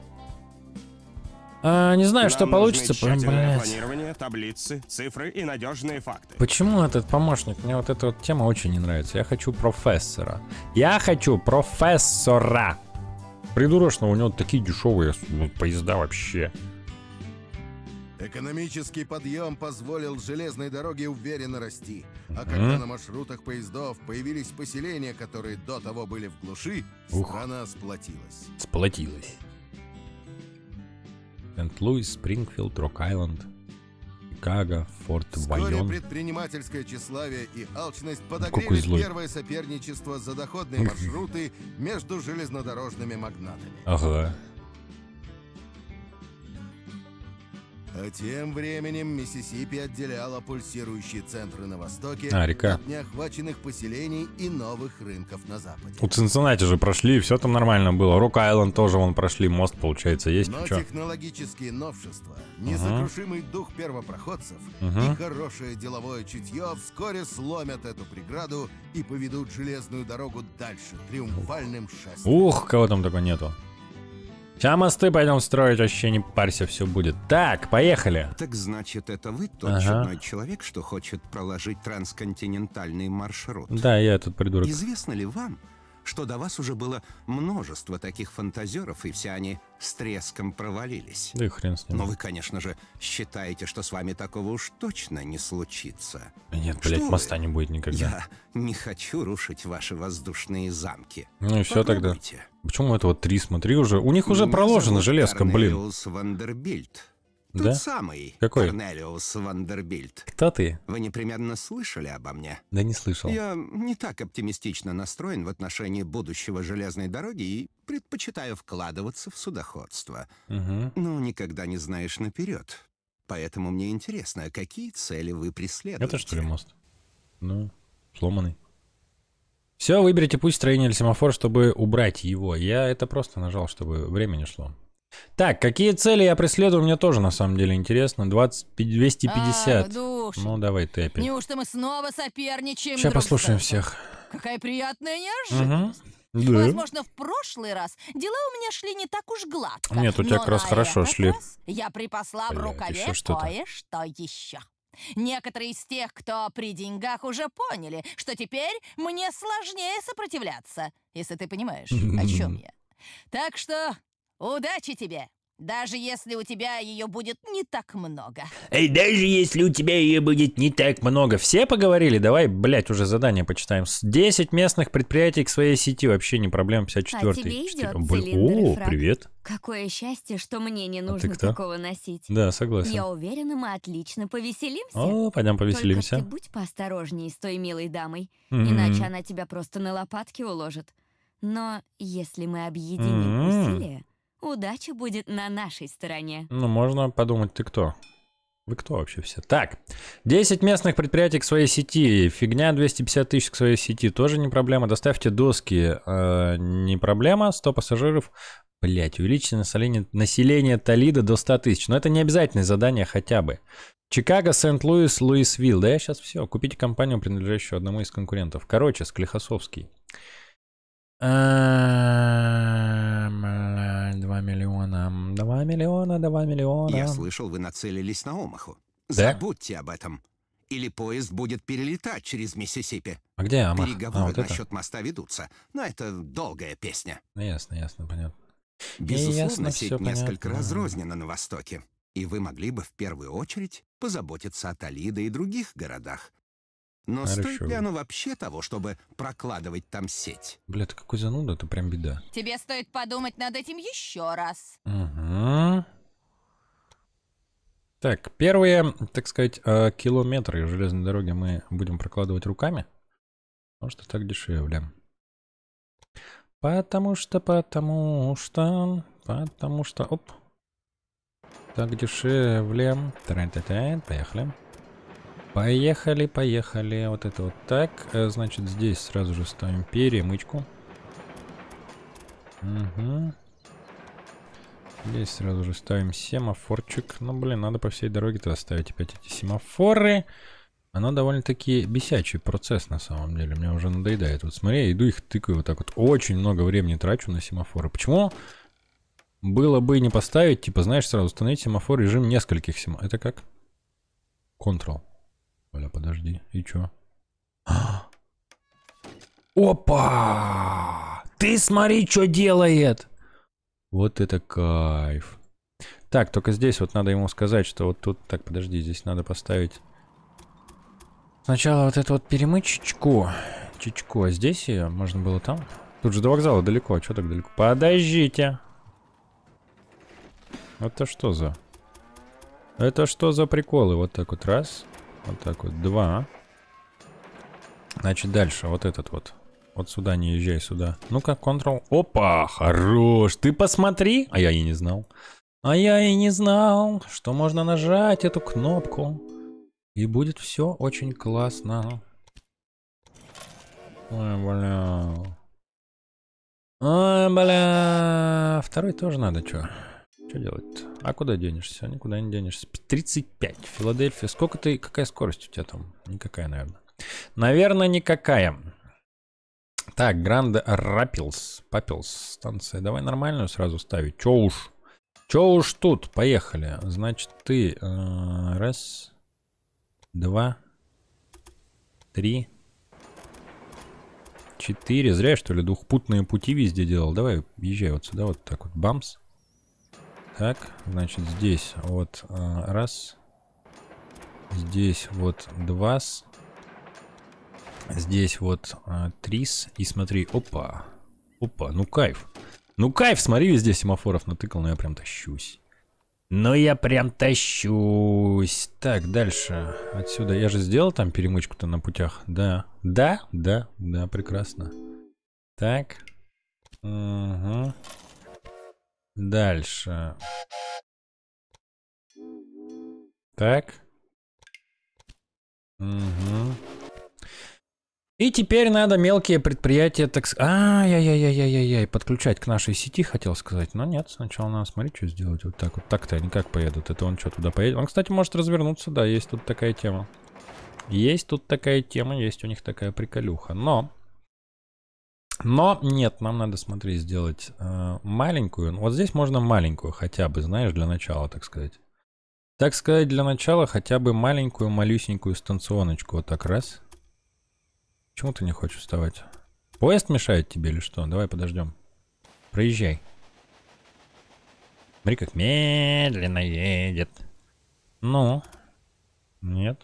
Speaker 1: Не знаю, что получится.
Speaker 5: Планирование, таблицы, цифры и надежные факты.
Speaker 1: Почему этот помощник? Мне вот эта вот тема очень не нравится. Я хочу профессора. Придурочно, у него такие дешевые поезда вообще.
Speaker 4: Экономический подъем позволил железной дороге уверенно расти. А когда на маршрутах поездов появились поселения, которые до того были в глуши, страна сплотилась.
Speaker 1: Сент-Луис, Спрингфилд, Рок-Айленд, Чикаго, Форт
Speaker 4: Вскоре
Speaker 1: Вайон.
Speaker 4: предпринимательское тщеславие и алчность подогрели первое соперничество за доходные маршруты между железнодорожными магнатами.
Speaker 1: Ага.
Speaker 4: А тем временем Миссисипи отделяла пульсирующие центры на востоке
Speaker 1: река.
Speaker 4: от неохваченных поселений и новых рынков на западе.
Speaker 1: У Цинциннати же прошли, все там нормально было. Рок-Айленд тоже вон прошли, мост, получается, есть.
Speaker 4: Но технологические новшества, несокрушимый дух первопроходцев и хорошее деловое чутье вскоре сломят эту преграду и поведут железную дорогу дальше триумфальным шествием.
Speaker 1: Ух, кого там только нету. Сейчас мосты пойдем строить, вообще не парься, все будет. Так, поехали.
Speaker 6: Так значит, это вы тот чудной человек, что хочет проложить трансконтинентальный маршрут?
Speaker 1: Да, я этот придурок.
Speaker 6: Известно ли вам, что до вас уже было множество таких фантазеров, и все они с треском провалились?
Speaker 1: Да и хрен с ним.
Speaker 6: Но вы, конечно же, считаете, что с вами такого уж точно не случится.
Speaker 1: Нет, блядь, моста не будет никогда.
Speaker 6: Я не хочу рушить ваши воздушные замки.
Speaker 1: Ну и все тогда. Почему это вот 3, смотри, уже? У них уже проложена железка, блин.
Speaker 6: Корнелиус Вандербильт. Тот
Speaker 1: Да?
Speaker 6: самый
Speaker 1: Какой?
Speaker 6: Корнелиус Вандербильт.
Speaker 1: Кто ты?
Speaker 6: Вы непременно слышали обо мне?
Speaker 1: Да не слышал.
Speaker 6: Я не так оптимистично настроен в отношении будущего железной дороги и предпочитаю вкладываться в судоходство. Но никогда не знаешь наперед. Поэтому мне интересно, какие цели вы преследуете.
Speaker 1: Это что ли мост? Ну, сломанный. Все, выберите путь, строение или семафор, чтобы убрать его. Я это просто нажал, чтобы время не шло. Так, какие цели я преследую, мне тоже на самом деле интересно. 250. Ну, давай ты опять.
Speaker 3: Неужто мы снова соперничаем?
Speaker 1: Сейчас послушаем всех.
Speaker 3: Какая приятная неожиданность.
Speaker 1: Да.
Speaker 3: Возможно, в прошлый раз дела у меня шли не так уж гладко.
Speaker 1: Нет, у тебя как раз хорошо шли.
Speaker 3: Я припасла в рукаве кое-что еще. Некоторые из тех, кто при деньгах, уже поняли, что теперь мне сложнее сопротивляться, если ты понимаешь, о чем я. Так что удачи тебе, даже если у тебя ее будет не так много.
Speaker 1: Эй, даже если у тебя ее будет не так много. Все поговорили? Давай, блядь, уже задание почитаем. 10 местных предприятий к своей сети. Вообще не проблема. 54-й.
Speaker 7: А тебе идет цилиндр и фрак.
Speaker 1: Привет.
Speaker 7: Какое счастье, что мне не нужно такого носить.
Speaker 1: Да, согласен.
Speaker 7: Я уверена, мы отлично повеселимся.
Speaker 1: О, пойдем повеселимся.
Speaker 7: Только ты будь поосторожнее с той милой дамой, иначе она тебя просто на лопатки уложит. Но если мы объединим усилия, удача будет на нашей стороне.
Speaker 1: Ну, можно подумать, ты кто? Вы кто вообще все? Так, 10 местных предприятий к своей сети. Фигня, 250 тысяч к своей сети. Тоже не проблема. Доставьте доски. Не проблема. 100 пассажиров. Блять, увеличьте население Толидо до 100 тысяч. Но это не обязательное задание хотя бы. Чикаго, Сент-Луис, Луисвилл. Да я сейчас все. Купите компанию, принадлежащую одному из конкурентов. Короче, Склихосовский. 2 миллиона.
Speaker 6: Я слышал, вы нацелились на Омаху.
Speaker 1: Да?
Speaker 6: Забудьте об этом. или поезд будет перелетать через Миссисипи.
Speaker 1: А где Амах?
Speaker 6: Переговоры насчет моста ведутся, но это долгая песня.
Speaker 1: Ясно, понятно.
Speaker 6: Безусловно, сеть несколько разрознена на Востоке, и вы могли бы в первую очередь позаботиться о Толидо и других городах. Но стоит ли оно вообще того, чтобы прокладывать там сеть?
Speaker 1: Бля, ты какой зануда, это прям беда.
Speaker 3: Тебе стоит подумать над этим еще раз.
Speaker 1: Угу. Так, первые, так сказать, километры железной дороги мы будем прокладывать руками. Потому что так дешевле. Потому что, оп. Так дешевле. Поехали. Поехали. Вот это вот так. Значит, здесь сразу же ставим перемычку. Угу. Здесь сразу же ставим семафорчик. Ну, блин, надо по всей дороге-то оставить опять эти семафоры. Оно довольно-таки бесячий процесс на самом деле. Мне уже надоедает. Вот смотри, я иду их тыкаю вот так вот. Очень много времени трачу на семафоры. Почему было бы не поставить, типа, знаешь, сразу установить семафор, режим нескольких семафоров. Это как? Ctrl. Бля, подожди. И чё? Опа! Ты смотри, что делает! Вот это кайф. Так, только здесь вот надо ему сказать, что вот тут... Так, подожди, здесь надо поставить... Сначала вот эту вот перемычечку. Чичку, а здесь ее можно было там? Тут же до вокзала далеко, а что так далеко? Подождите. Это что за... Это что за приколы? Вот так вот раз. Вот так вот два. Значит, дальше вот этот вот. Вот сюда не езжай, сюда. Ну-ка, Ctrl. Опа, хорош. Ты посмотри. А я и не знал. Что можно нажать эту кнопку. И будет все очень классно. Ой, бля. Второй тоже надо, что? Что делать-то? А куда денешься? Никуда не денешься. 35. Филадельфия. Сколько ты... Какая скорость у тебя там? Никакая, наверное. Наверное, никакая. Так, Гранд Рапилс. Папилс. Станция. Давай нормальную сразу ставить. Чё уж тут? Поехали. Значит, ты... раз... Два... Три... 4. Зря, что ли, двухпутные пути везде делал. Давай, езжай вот сюда, вот так вот. Бамс. Так, значит, здесь вот раз. Здесь вот два. Здесь вот трис. И смотри, опа. Опа, ну кайф. Ну кайф, смотри, везде семафоров натыкал, но я прям тащусь. Так, дальше. Отсюда. Я же сделал там перемычку-то на путях. Да. Да, прекрасно. Так. Угу. Дальше. Так. Угу. И теперь надо мелкие предприятия, так сказать... Ай-яй-яй-яй-яй-яй. Подключать к нашей сети, хотел сказать. Но нет, сначала надо смотреть, что сделать. Вот так вот. Так-то они как поедут? Это он что, туда поедет? Он, кстати, может развернуться, да, есть тут такая тема. Есть у них такая приколюха. Но нет, нам надо, смотри, сделать маленькую. Вот здесь можно маленькую хотя бы, знаешь, для начала, так сказать. Так сказать, для начала хотя бы маленькую, малюсенькую станционочку. Вот так раз. Почему ты не хочешь вставать? Поезд мешает тебе или что? Давай подождем. Проезжай. Смотри, как медленно едет. Ну. Нет.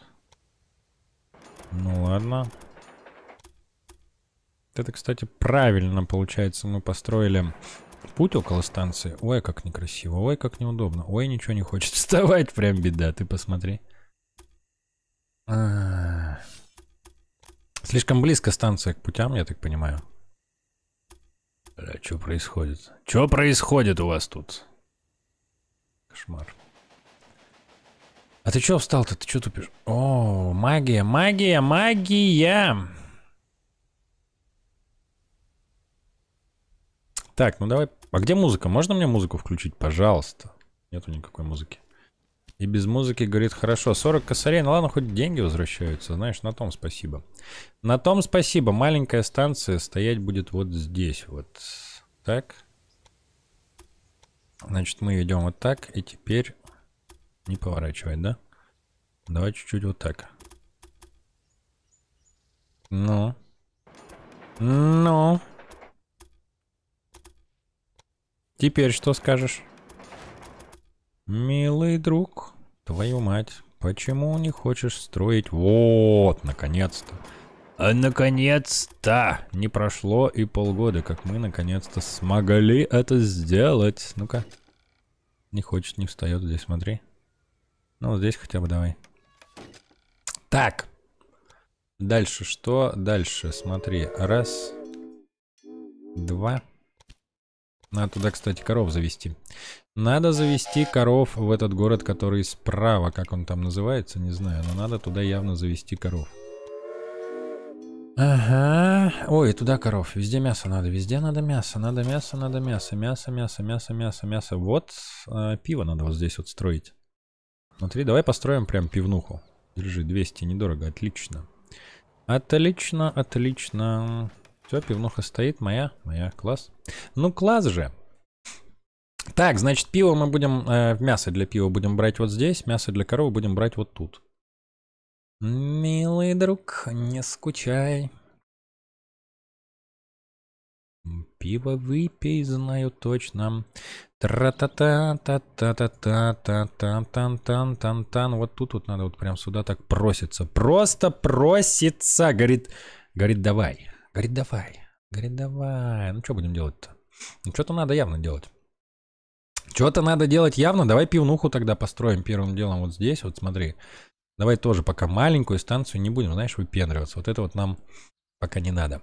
Speaker 1: Ну ладно. Это, кстати, правильно получается. Мы построили путь около станции. Ой, как некрасиво. Ой, как неудобно. Ой, ничего не хочет вставать. Прям беда. Ты посмотри. Слишком близко станция к путям, я так понимаю. Бля, что происходит? Что происходит у вас тут? Кошмар. А ты что встал-то? Ты что тупишь? О, магия, магия, магия! Так, ну давай. А где музыка? Можно мне музыку включить, пожалуйста? Нету никакой музыки. И без музыки, говорит, хорошо. 40 косарей. Ну ладно, хоть деньги возвращаются. Знаешь, на том спасибо. На том спасибо. Маленькая станция стоять будет вот здесь. Вот так. Значит, мы идем вот так. И теперь не поворачивать, да? Давай чуть-чуть вот так. Ну. Ну. Теперь что скажешь? Милый друг, твою мать, почему не хочешь строить? Вот, наконец-то. А наконец-то! Не прошло и полгода, как мы наконец-то смогли это сделать. Ну-ка. Не хочет, не встает здесь, смотри. Ну, вот здесь хотя бы давай. Так. Дальше что? Дальше, смотри. Раз. Два. Надо туда, кстати, коров завести. Надо завести коров в этот город, который справа. Как он там называется, не знаю. Но надо туда явно завести коров. Ага. Ой, туда коров. Везде мясо надо. Везде надо мясо. Надо мясо, надо мясо. Мясо, мясо, мясо, мясо, мясо. Вот пиво надо вот здесь вот строить. Смотри, давай построим прям пивнуху. Держи, 200, недорого. Отлично. Отлично, отлично. Все, пивнуха стоит. Моя, класс. Ну, класс же. Так, значит, пиво мы будем... мясо для пива будем брать вот здесь. Мясо для коровы будем брать вот тут. Милый друг, не скучай. Пиво выпей, знаю точно. Тра-та-та-та-та-та-та-та-тан-тан-тан. Вот тут вот надо вот прям сюда так проситься. Просто просится. Говорит, давай. Говорит, давай. Ну, что будем делать-то? Ну, что-то надо явно делать. Что-то надо делать явно. Давай пивнуху тогда построим первым делом вот здесь. Вот смотри. Давай тоже пока маленькую станцию не будем, знаешь, выпендриваться. Вот это вот нам пока не надо.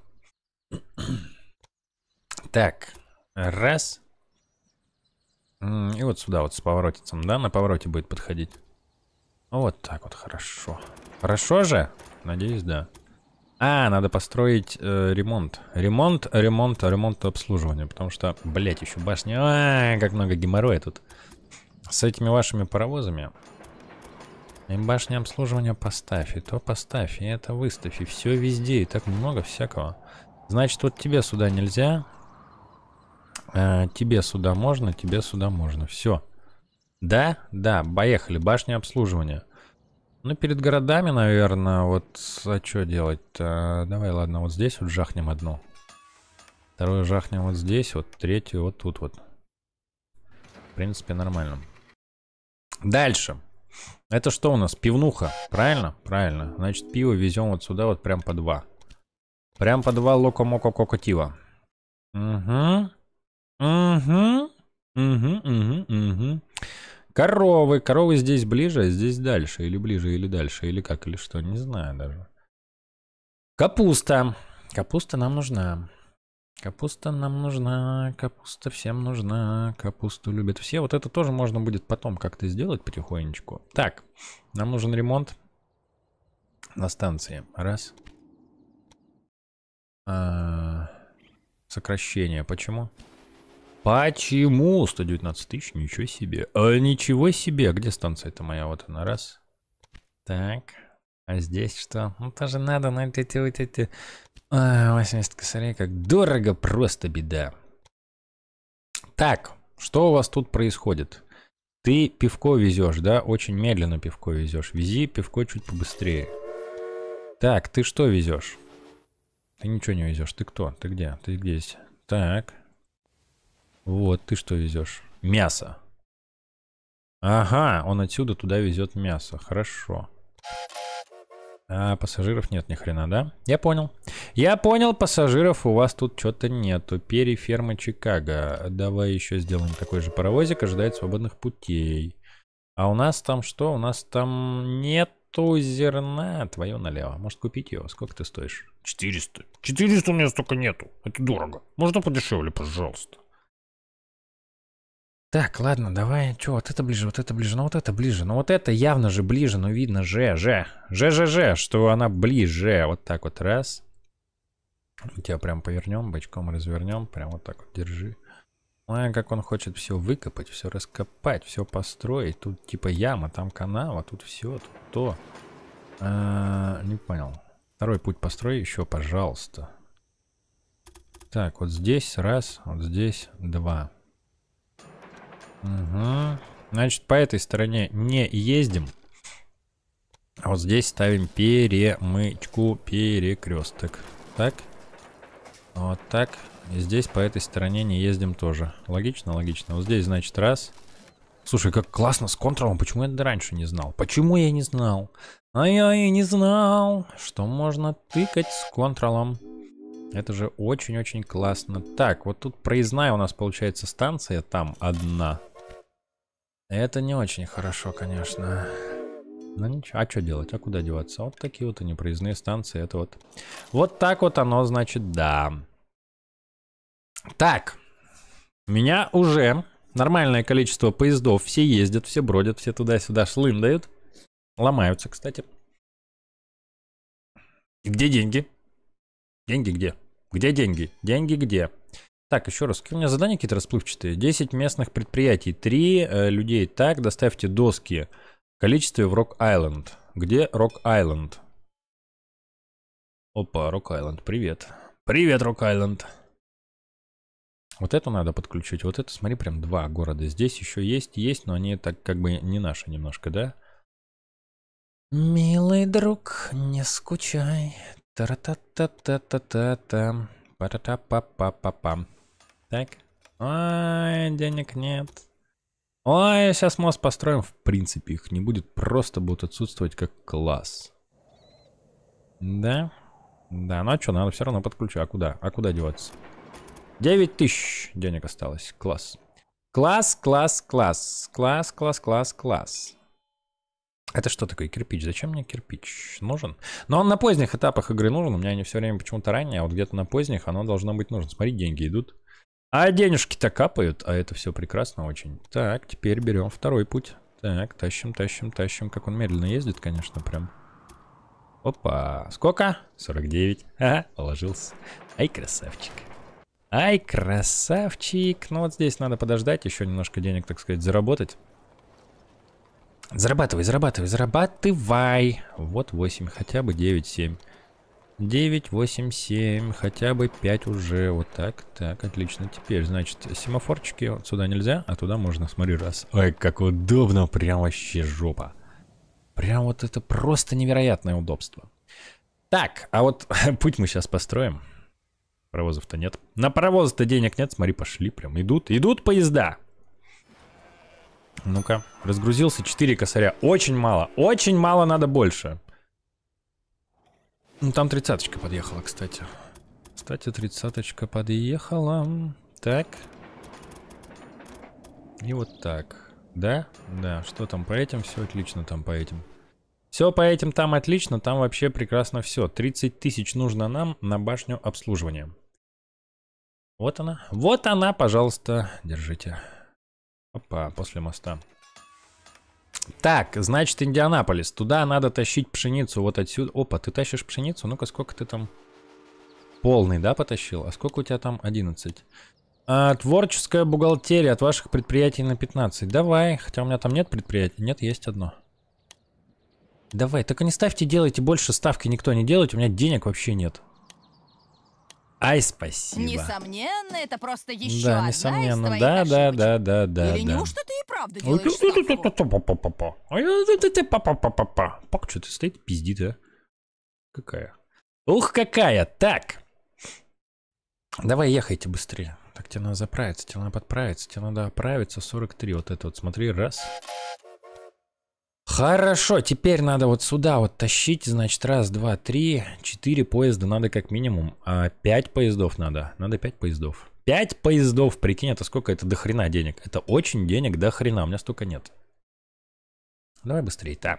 Speaker 1: Так. Раз. И вот сюда вот с поворотицем, да? На повороте будет подходить. Вот так вот, хорошо. Хорошо же? Надеюсь, да. А, надо построить ремонт. Ремонт обслуживания. Потому что, блять, еще башня. Как много геморроя тут. С этими вашими паровозами. И башня обслуживания поставь. И то поставь. И это выставь. И все везде. И так много всякого. Значит, вот тебе сюда нельзя. Тебе сюда можно. Тебе сюда можно. Все. Да? Да. Поехали. Башня обслуживания. Ну, перед городами, наверное, вот, а что делать-то? Давай, ладно, вот здесь вот жахнем одну. Вторую жахнем вот здесь, вот третью вот тут вот. В принципе, нормально. Дальше. Это что у нас? Пивнуха, правильно? Правильно. Значит, пиво везем вот сюда вот прям по 2. Прям по 2 локо-моко-кокотива. Угу. Коровы здесь ближе, а здесь дальше. Или ближе, или дальше. Или как, или что, не знаю даже. Капуста. Капуста нам нужна. Капуста нам нужна. Капуста всем нужна. Капусту любят все. Вот это тоже можно будет потом как-то сделать потихонечку. Так, нам нужен ремонт на станции. Раз. Сокращение. Почему? Почему? 119 тысяч? Ничего себе. Ничего себе. Где станция-то моя? Вот она. Раз. Так. А здесь что? Ну, тоже надо на эти 80 косарей. Как дорого. Просто беда. Так. Что у вас тут происходит? Ты пивко везешь, да? Очень медленно пивко везешь. Вези пивко чуть побыстрее. Так, ты что везешь? Ты ничего не везешь. Ты кто? Ты где? Ты где здесь? Так. Вот, ты что везешь? Мясо. Ага, он отсюда туда везет мясо. Хорошо. А пассажиров нет ни хрена, да? Я понял. Я понял, пассажиров у вас тут что-то нету. Периферма Чикаго. Давай еще сделаем такой же паровозик. Ожидает свободных путей. А у нас там что? У нас там нету зерна. Твое налево. Может купить его? Сколько ты стоишь? 400. 400 у меня столько нету. Это дорого. Можно подешевле, пожалуйста. Так, ладно, давай, что, вот это ближе, ну вот это ближе, ну вот это явно же ближе, но видно же, что она ближе, вот так вот, раз. Тебя прям повернем, бочком развернем, прям вот так вот держи. Ой, как он хочет все выкопать, все раскопать, все построить, тут типа яма, там канал, а тут все, тут то. Не понял. Второй путь построй еще, пожалуйста. Так, вот здесь раз, вот здесь 2. Угу. Значит, по этой стороне не ездим. А вот здесь ставим перемычку, перекресток. Так. Вот так. И здесь по этой стороне не ездим тоже. Логично, логично. Вот здесь, значит, раз. Слушай, как классно с контролом. Почему я раньше не знал? Почему я не знал? А я и не знал, что можно тыкать с контролом. Это же очень-очень классно. Так, вот тут проездная у нас получается станция. Там одна. Это не очень хорошо, конечно. Ну ничего, а что делать? А куда деваться? Вот такие вот они, проездные станции. Это вот. Вот так вот оно, значит, да. Так. У меня уже нормальное количество поездов. Все ездят, все бродят, все туда-сюда шлындают. Ломаются, кстати. Где деньги? Деньги где? Где деньги? Деньги где? Так, еще раз. Какие у меня задания какие-то расплывчатые? 10 местных предприятий. 3 людей. Так, доставьте доски. Количество в Рок-Айленд. Где Рок-Айленд? Опа, Рок-Айленд, привет. Привет, Рок-Айленд. Вот это надо подключить. Вот это, смотри, прям 2 города. Здесь еще есть, но они так как бы не наши немножко, да? Милый друг, не скучай. Та-та-та-та-та-та-та. Па-та-та-па-па-па-пам. Так. Ой, денег нет. Ой, сейчас мост построим. В принципе, их не будет. Просто будут отсутствовать как класс. Да? Да, ну а что, надо все равно подключать. А куда? А куда деваться? 9000 денег осталось. Класс. Класс, класс, класс. Класс, класс, класс, класс. Это что такое? Кирпич. Зачем мне кирпич? Нужен? Но он на поздних этапах игры нужен. У меня они все время почему-то ранее, а вот где-то на поздних оно должно быть нужно. Смотри, деньги идут. А денежки-то капают, а это все прекрасно очень. Так, теперь берем второй путь. Так, тащим, тащим, тащим. Как он медленно ездит, конечно, прям. Опа. Сколько? 49. Ага, положился. Ай, красавчик. Ай, красавчик. Ну вот здесь надо подождать, еще немножко денег, так сказать, заработать. Зарабатывай, зарабатывай, зарабатывай. Вот 8, хотя бы 9, 7. 9, 8, 7, хотя бы 5 уже. Вот так, так, отлично. Теперь, значит, семафорчики вот сюда нельзя, а туда можно, смотри, раз. Ой, как удобно, прям вообще жопа. Прям вот это просто невероятное удобство. Так, а вот путь мы сейчас построим. Паровозов-то нет. На паровоз-то денег нет, смотри, пошли прям. Идут поезда. Ну-ка, разгрузился 4 косаря. Очень мало, надо больше. Ну, там 30-очка подъехала, кстати. Кстати, 30-очка подъехала. Так. И вот так. Да? Да, что там по этим? Все отлично там по этим. Все по этим там отлично, там вообще прекрасно все. 30 тысяч нужно нам на башню обслуживания. Вот она. Вот она, пожалуйста. Держите. Опа, после моста. Так, значит, Индианаполис. Туда надо тащить пшеницу вот отсюда. Опа, ты тащишь пшеницу? Ну-ка, сколько ты там? Полный, да, потащил? А сколько у тебя там? 11. Творческая бухгалтерия от ваших предприятий на 15. Давай, хотя у меня там нет предприятий. Нет, есть одно. Давай, только не ставьте, делайте больше ставки. Никто не делает, у меня денег вообще нет. Ай, спасибо.
Speaker 3: Несомненно, это просто еще
Speaker 1: да,
Speaker 3: одна
Speaker 1: несомненно.
Speaker 3: из твоих ошибочек.
Speaker 1: Да.
Speaker 3: Или неужто ты и правда делаешь ставку?
Speaker 1: Что ты стоит, пиздит, а? Какая? Ух, какая! Так. Давай ехайте быстрее. Так, тебе надо заправиться, тебе надо подправиться, тебе надо оправиться. 43, вот это вот, смотри, раз. Хорошо, теперь надо вот сюда вот тащить, значит, 1, 2, 3, 4 поезда надо как минимум, а 5 поездов надо 5 поездов. 5 поездов, прикинь, это сколько? Это до хрена денег. Это очень денег до хрена, у меня столько нет. Давай быстрее, так.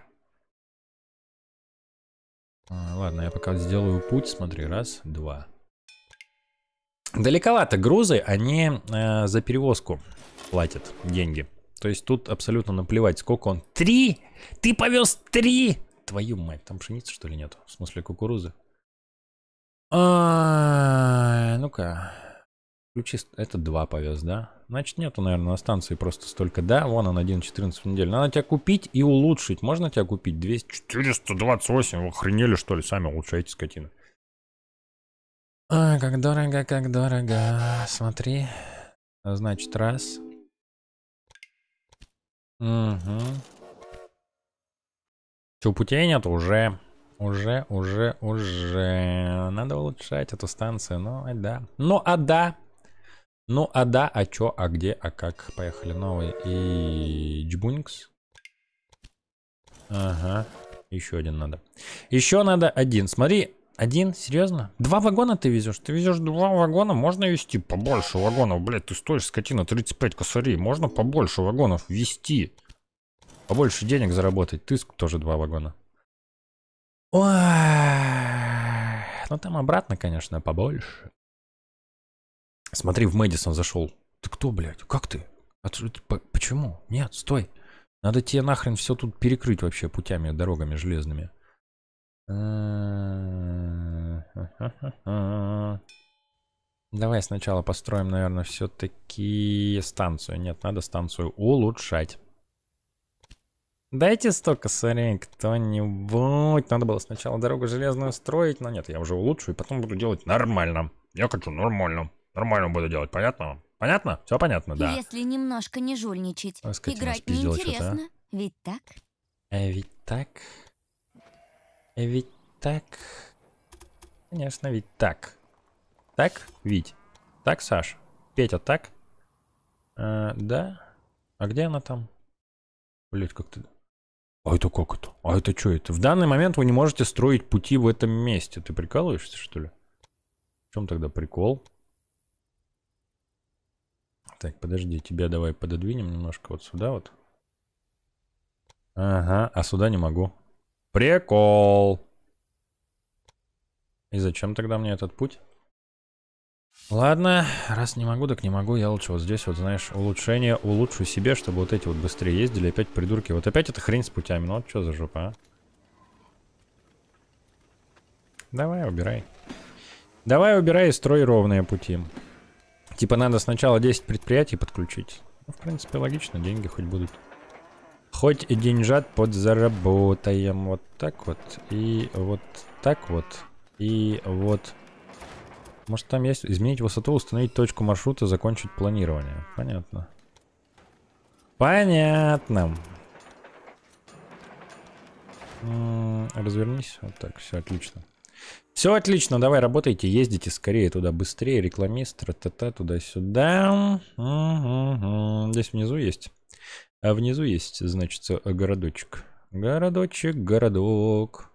Speaker 1: Ладно, я пока сделаю путь, смотри, 1, 2. Далековато грузы, они за перевозку платят деньги. То есть тут абсолютно наплевать, сколько он. 3! Ты повез 3! Твою мать, там пшеницы что ли нету? В смысле кукурузы? Ну-ка. Включи, это 2 повез, да? Значит нету, наверное, на станции просто столько. Да, вон он 1,14 в неделю. Надо тебя купить и улучшить. Можно тебя купить? 428, вы охренели что ли? Сами улучшайте, скотина. Как дорого, как дорого. Смотри. Значит, 1. Угу. Что, путей нет? Уже. Надо улучшать эту станцию. Ну, да. А чё, а где, а как? Поехали, новый. И Джбунькс. Ага. Еще один надо. Еще надо один. Смотри, один? Серьезно? 2 вагона ты везешь? Ты везешь 2 вагона? Можно везти побольше вагонов? Блядь, ты стоишь, скотина, 35 косарей. Можно побольше вагонов везти? Побольше денег заработать. Ты тоже 2 вагона. Ой. Ну там обратно, конечно, побольше. Смотри, в Мэдисон зашел. Ты кто, блядь? Как ты? Почему? Нет, стой. Надо тебе нахрен все тут перекрыть вообще путями, дорогами железными. Давай сначала построим, наверное, все-таки станцию. Нет, надо станцию улучшать. Дайте 100 косарей кто-нибудь. Надо было сначала дорогу железную строить, но нет, я уже улучшу и потом буду делать нормально. Я хочу нормально. Нормально буду делать, понятно? Понятно? Все понятно, да.
Speaker 7: Если немножко не жульничать, играть неинтересно. Ведь так?
Speaker 1: Ведь так? Ведь так? Конечно, ведь так. Так, Вить? Так, Саш? Петя, так? Да? А где она там? Блять, как ты... А это как это? А это что это? В данный момент вы не можете строить пути в этом месте. Ты прикалываешься, что ли? В чем тогда прикол? Так, подожди, тебя давай пододвинем немножко вот сюда вот. Ага, а сюда не могу. Прикол. И зачем тогда мне этот путь? Ладно, раз не могу, так не могу. Я лучше вот здесь вот, знаешь, улучшение улучшу себе, чтобы вот эти вот быстрее ездили. Опять придурки. Вот опять эта хрень с путями. Ну вот что за жопа, а? Давай, убирай. Давай, убирай и строй ровные пути. Типа надо сначала 10 предприятий подключить. Ну, в принципе, логично, деньги хоть будут. Хоть и деньжат подзаработаем. Вот так вот. И вот так вот. И вот. Может там есть изменить высоту, установить точку маршрута, закончить планирование. Понятно. Понятно. Развернись. Вот так, все отлично. Все отлично, давай работайте, ездите скорее туда, быстрее, рекламист, тра-та-та, туда-сюда. Здесь внизу есть. А внизу есть, значит, городочек. Городочек, городок.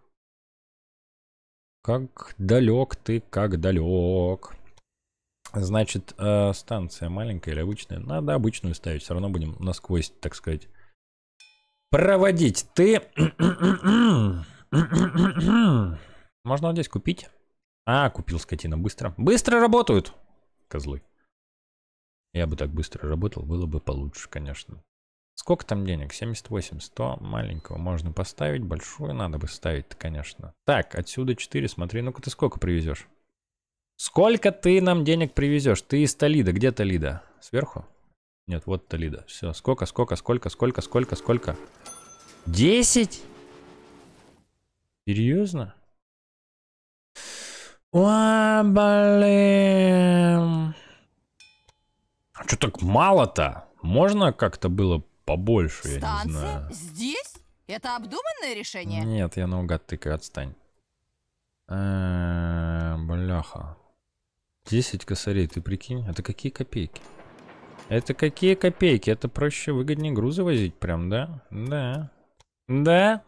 Speaker 1: Как далек ты, как далек. Значит, станция маленькая или обычная? Надо обычную ставить, все равно будем насквозь, так сказать, проводить. Ты... Можно вот здесь купить. А, купил, скотина, быстро. Быстро работают, козлы. Я бы так быстро работал, было бы получше, конечно. Сколько там денег? 78, 100 маленького можно поставить, большую надо бы ставить-то, конечно. Так, отсюда 4, смотри, ну-ка ты сколько привезешь? Сколько ты нам денег привезешь? Ты из Толида, где Толида? Сверху? Нет, вот Толида. Все, сколько? 10? Серьезно? Ой, блин. А что так мало-то? Можно как-то было побольше, я не знаю.
Speaker 3: Здесь? Это обдуманное решение?
Speaker 1: Нет, я наугад тыкаю, отстань. Бляха. 10 косарей, ты прикинь? Это какие копейки? Это какие копейки? Это проще, выгоднее грузы возить прям, да? Да.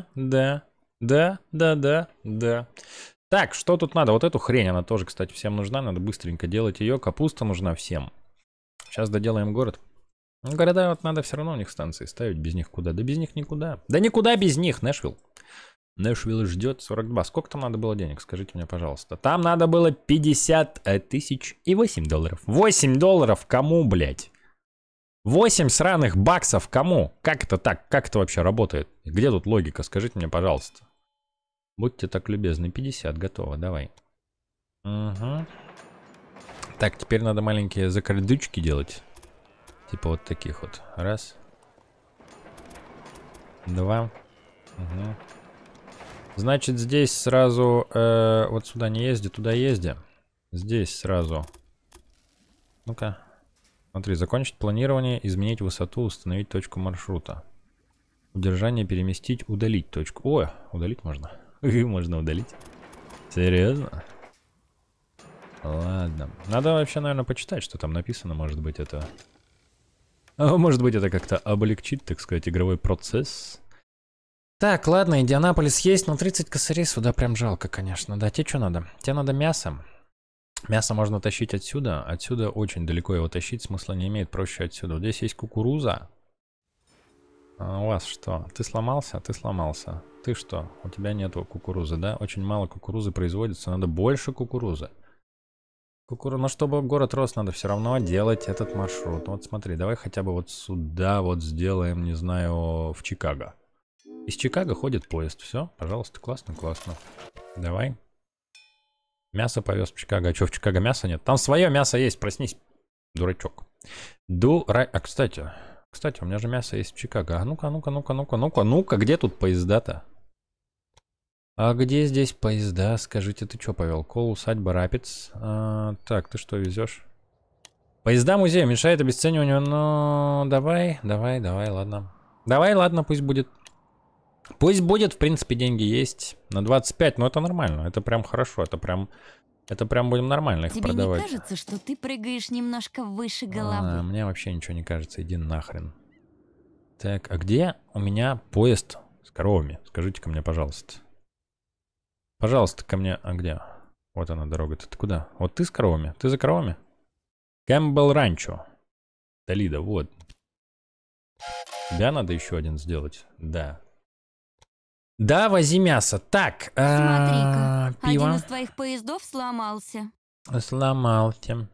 Speaker 1: Да. Так, что тут надо? Вот эту хрень, она тоже, кстати, всем нужна. Надо быстренько делать ее. Капуста нужна всем. Сейчас доделаем город. Ну, города вот надо все равно у них станции ставить. Без них куда? Да без них никуда. Да никуда без них, Нэшвилл. Нэшвилл ждет 42. Сколько там надо было денег? Скажите мне, пожалуйста. Там надо было 50 тысяч и $8. $8 кому, блядь? 8 сраных баксов кому? Как это так? Как это вообще работает? Где тут логика? Скажите мне, пожалуйста. Будьте так любезны. 50 готово, давай. Угу. Так, теперь надо маленькие закордючки делать. Типа вот таких вот. Раз. 2. Угу. Значит, здесь сразу... вот сюда не езди, туда езди. Здесь сразу. Ну-ка. Смотри, закончить планирование, изменить высоту, установить точку маршрута. Удержание переместить, удалить точку. О, удалить можно. Можно удалить. Серьезно? Ладно. Надо вообще, наверное, почитать, что там написано. Может быть, это... Может быть, это как-то облегчит, так сказать, игровой процесс. Так, ладно, Индианаполис есть, но 30 косарей сюда прям жалко, конечно. Да, тебе что надо? Тебе надо мясо. Мясо можно тащить отсюда. Отсюда очень далеко его тащить, смысла не имеет, проще отсюда. Вот здесь есть кукуруза. А у вас что? Ты сломался? Ты сломался. Ты что? У тебя нету кукурузы, да? Очень мало кукурузы производится, надо больше кукурузы. Но чтобы город рос, надо все равно делать этот маршрут. Вот смотри, давай хотя бы вот сюда вот сделаем, не знаю, в Чикаго. Из Чикаго ходит поезд. Все, пожалуйста, классно, классно. Давай. Мясо повез в Чикаго. А что, в Чикаго мяса нет? Там свое мясо есть, проснись, дурачок. А, кстати, у меня же мясо есть в Чикаго. А ну-ка, где тут поезда-то? А где здесь поезда? Скажите, ты что повел? Кол, усадьба, Рапидс. Так, ты что везешь? Поезда музея мешает обесцениванию. Ну, давай, ладно. Давай, ладно, пусть будет. Пусть будет, в принципе, деньги есть. На 25, но это нормально. Это прям хорошо, это прям будем нормально их продавать.
Speaker 7: Тебе не кажется, что ты прыгаешь немножко выше головы?
Speaker 1: Мне вообще ничего не кажется, иди нахрен. Так, а где у меня поезд с коровами? Скажите-ка мне, пожалуйста. Пожалуйста, ко мне. А где? Вот она дорога-то. Ты куда? Вот ты с коровами? Ты за коровами? Кэмпбелл Ранчо. Толидо, вот. Да, надо еще один сделать. Да. Да, вози мясо. Так.
Speaker 7: Смотри-ка,
Speaker 1: пиво.
Speaker 7: один из твоих поездов сломался.
Speaker 1: Сломался.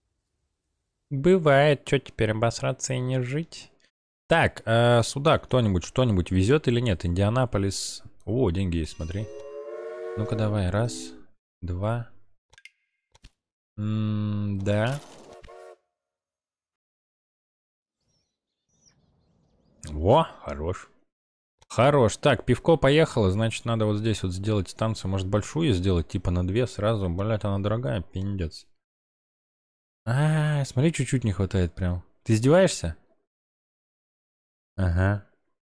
Speaker 1: Бывает, что теперь обосраться и не жить. Так, сюда кто-нибудь что-нибудь везет или нет? Индианаполис. О, деньги есть, смотри. Ну-ка давай, раз, два. Да. Во, хорош. Хорош. Так, пивко поехало, значит, надо вот здесь вот сделать станцию. Может, большую сделать, типа на 2 сразу. Блять, она дорогая, пиндец. Смотри, чуть-чуть не хватает прям. Ты издеваешься? Ага.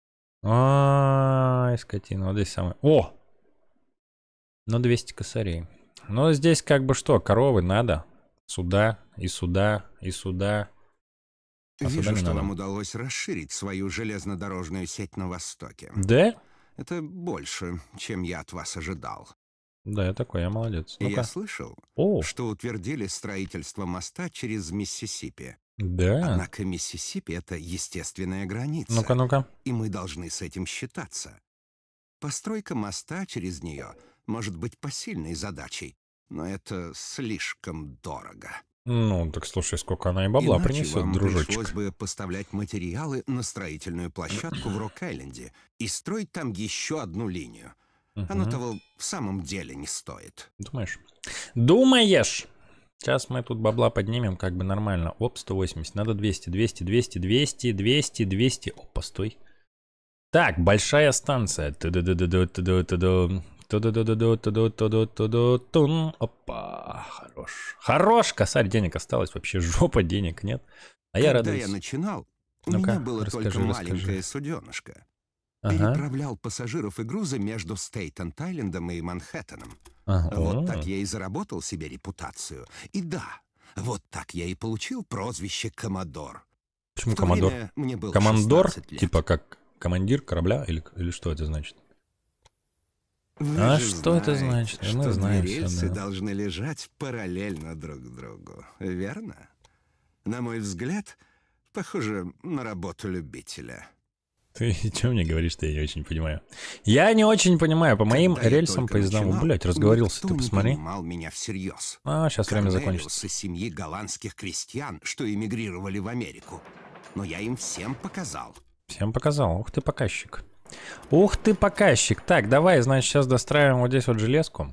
Speaker 1: Ой, скотина, вот здесь самое. О! Ну, 200 косарей. Но здесь как бы что, коровы надо. Сюда, и сюда, и сюда.
Speaker 6: Вижу, что вам удалось расширить свою железнодорожную сеть на Востоке.
Speaker 1: Да?
Speaker 6: Это больше, чем я от вас ожидал.
Speaker 1: Да, я такой, я молодец.
Speaker 6: И я слышал, что утвердили строительство моста через Миссисипи.
Speaker 1: Да.
Speaker 6: Однако Миссисипи — это естественная граница.
Speaker 1: Ну-ка, ну-ка.
Speaker 6: И мы должны с этим считаться. Постройка моста через нее может быть посильной задачей, но это слишком дорого.
Speaker 1: Ну, так слушай, сколько она и бабла принесет,
Speaker 6: вам
Speaker 1: дружочек.
Speaker 6: Пришлось бы поставлять материалы на строительную площадку в Рок-Айленде и строить там еще одну линию. Оно того в самом деле не стоит.
Speaker 1: Думаешь? Думаешь? Сейчас мы тут бабла поднимем как бы нормально. Оп, 180. Надо 200, 200, 200, 200, 200, 200. Опа, стой. Так, большая станция. Опа, хорош. Хорош, косарь, денег осталось. Вообще жопа, денег нет. А я радуюсь.
Speaker 6: Когда я начинал, у меня было только маленькое суденышко. Переправлял пассажиров и грузы между Стейтен-Айлендом и Манхэттеном. Вот так я и заработал себе репутацию. И да, вот так я и получил прозвище Коммодор.
Speaker 1: Почему Коммодор?
Speaker 6: Мне было
Speaker 1: Командор? Типа как командир корабля? Или что это значит? Что это значит? Мы знаем все,
Speaker 6: рельсы должны лежать параллельно друг другу, верно? На мой взгляд, похоже на работу любителя.
Speaker 1: Ты что мне говоришь, что я не очень понимаю? Я не очень понимаю. По моим рельсам поездам. Блять, разговорился, ты посмотри.
Speaker 6: Меня всерьез.
Speaker 1: Сейчас время закончится.
Speaker 6: Семьи голландских крестьян, что эмигрировали в Америку. Но я им всем показал.
Speaker 1: Всем показал. Ух ты, показчик. Ух ты, показчик. Так, давай, значит, сейчас достраиваем вот здесь вот железку.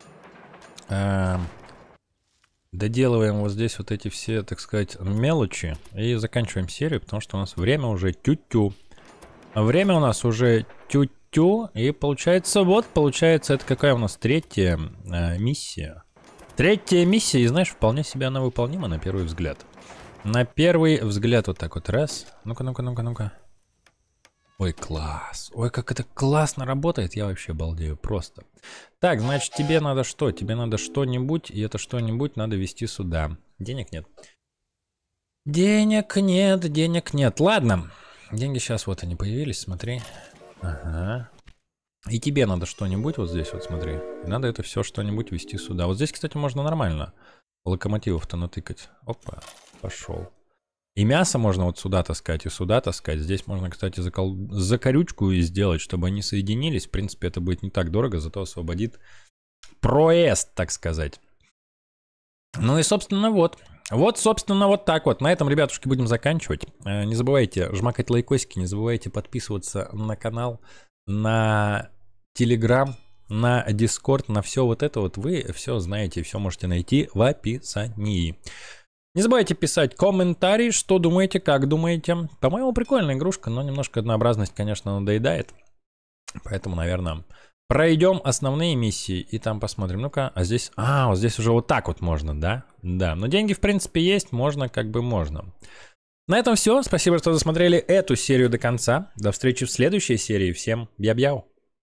Speaker 1: Доделываем вот здесь вот эти все, так сказать, мелочи. И заканчиваем серию, потому что у нас время уже тю-тю. Время у нас уже тю-тю. И получается, это какая у нас третья миссия. Третья миссия, и знаешь, вполне себе она выполнима на первый взгляд. На первый взгляд вот так вот раз. Ну-ка, ну-ка, ну-ка, ну-ка. Ой, класс. Ой, как это классно работает. Я вообще балдею просто. Так, значит, тебе надо что? Тебе надо что-нибудь, и это что-нибудь надо везти сюда. Денег нет. Денег нет, денег нет. Ладно. Деньги сейчас вот они появились, смотри. Ага. И тебе надо что-нибудь вот здесь вот, смотри. И надо это все что-нибудь везти сюда. Вот здесь, кстати, можно нормально локомотивов-то натыкать. Опа, пошел. И мясо можно вот сюда таскать и сюда таскать. Здесь можно, кстати, закорючку и сделать, чтобы они соединились. В принципе, это будет не так дорого, зато освободит проезд, так сказать. Ну и, собственно, вот. Вот, собственно, вот так вот. На этом, ребятушки, будем заканчивать. Не забывайте жмакать лайкосики, не забывайте подписываться на канал, на Telegram, на Discord, на все вот это вот. Вы все знаете, все можете найти в описании. Не забывайте писать комментарии, что думаете, как думаете. По-моему, прикольная игрушка, но немножко однообразность, конечно, надоедает. Поэтому, наверное, пройдем основные миссии и там посмотрим. Ну-ка, а здесь... А, вот здесь уже вот так вот можно, да? Да, но деньги, в принципе, есть, можно, как бы можно. На этом все. Спасибо, что досмотрели эту серию до конца. До встречи в следующей серии. Всем бя-бяу.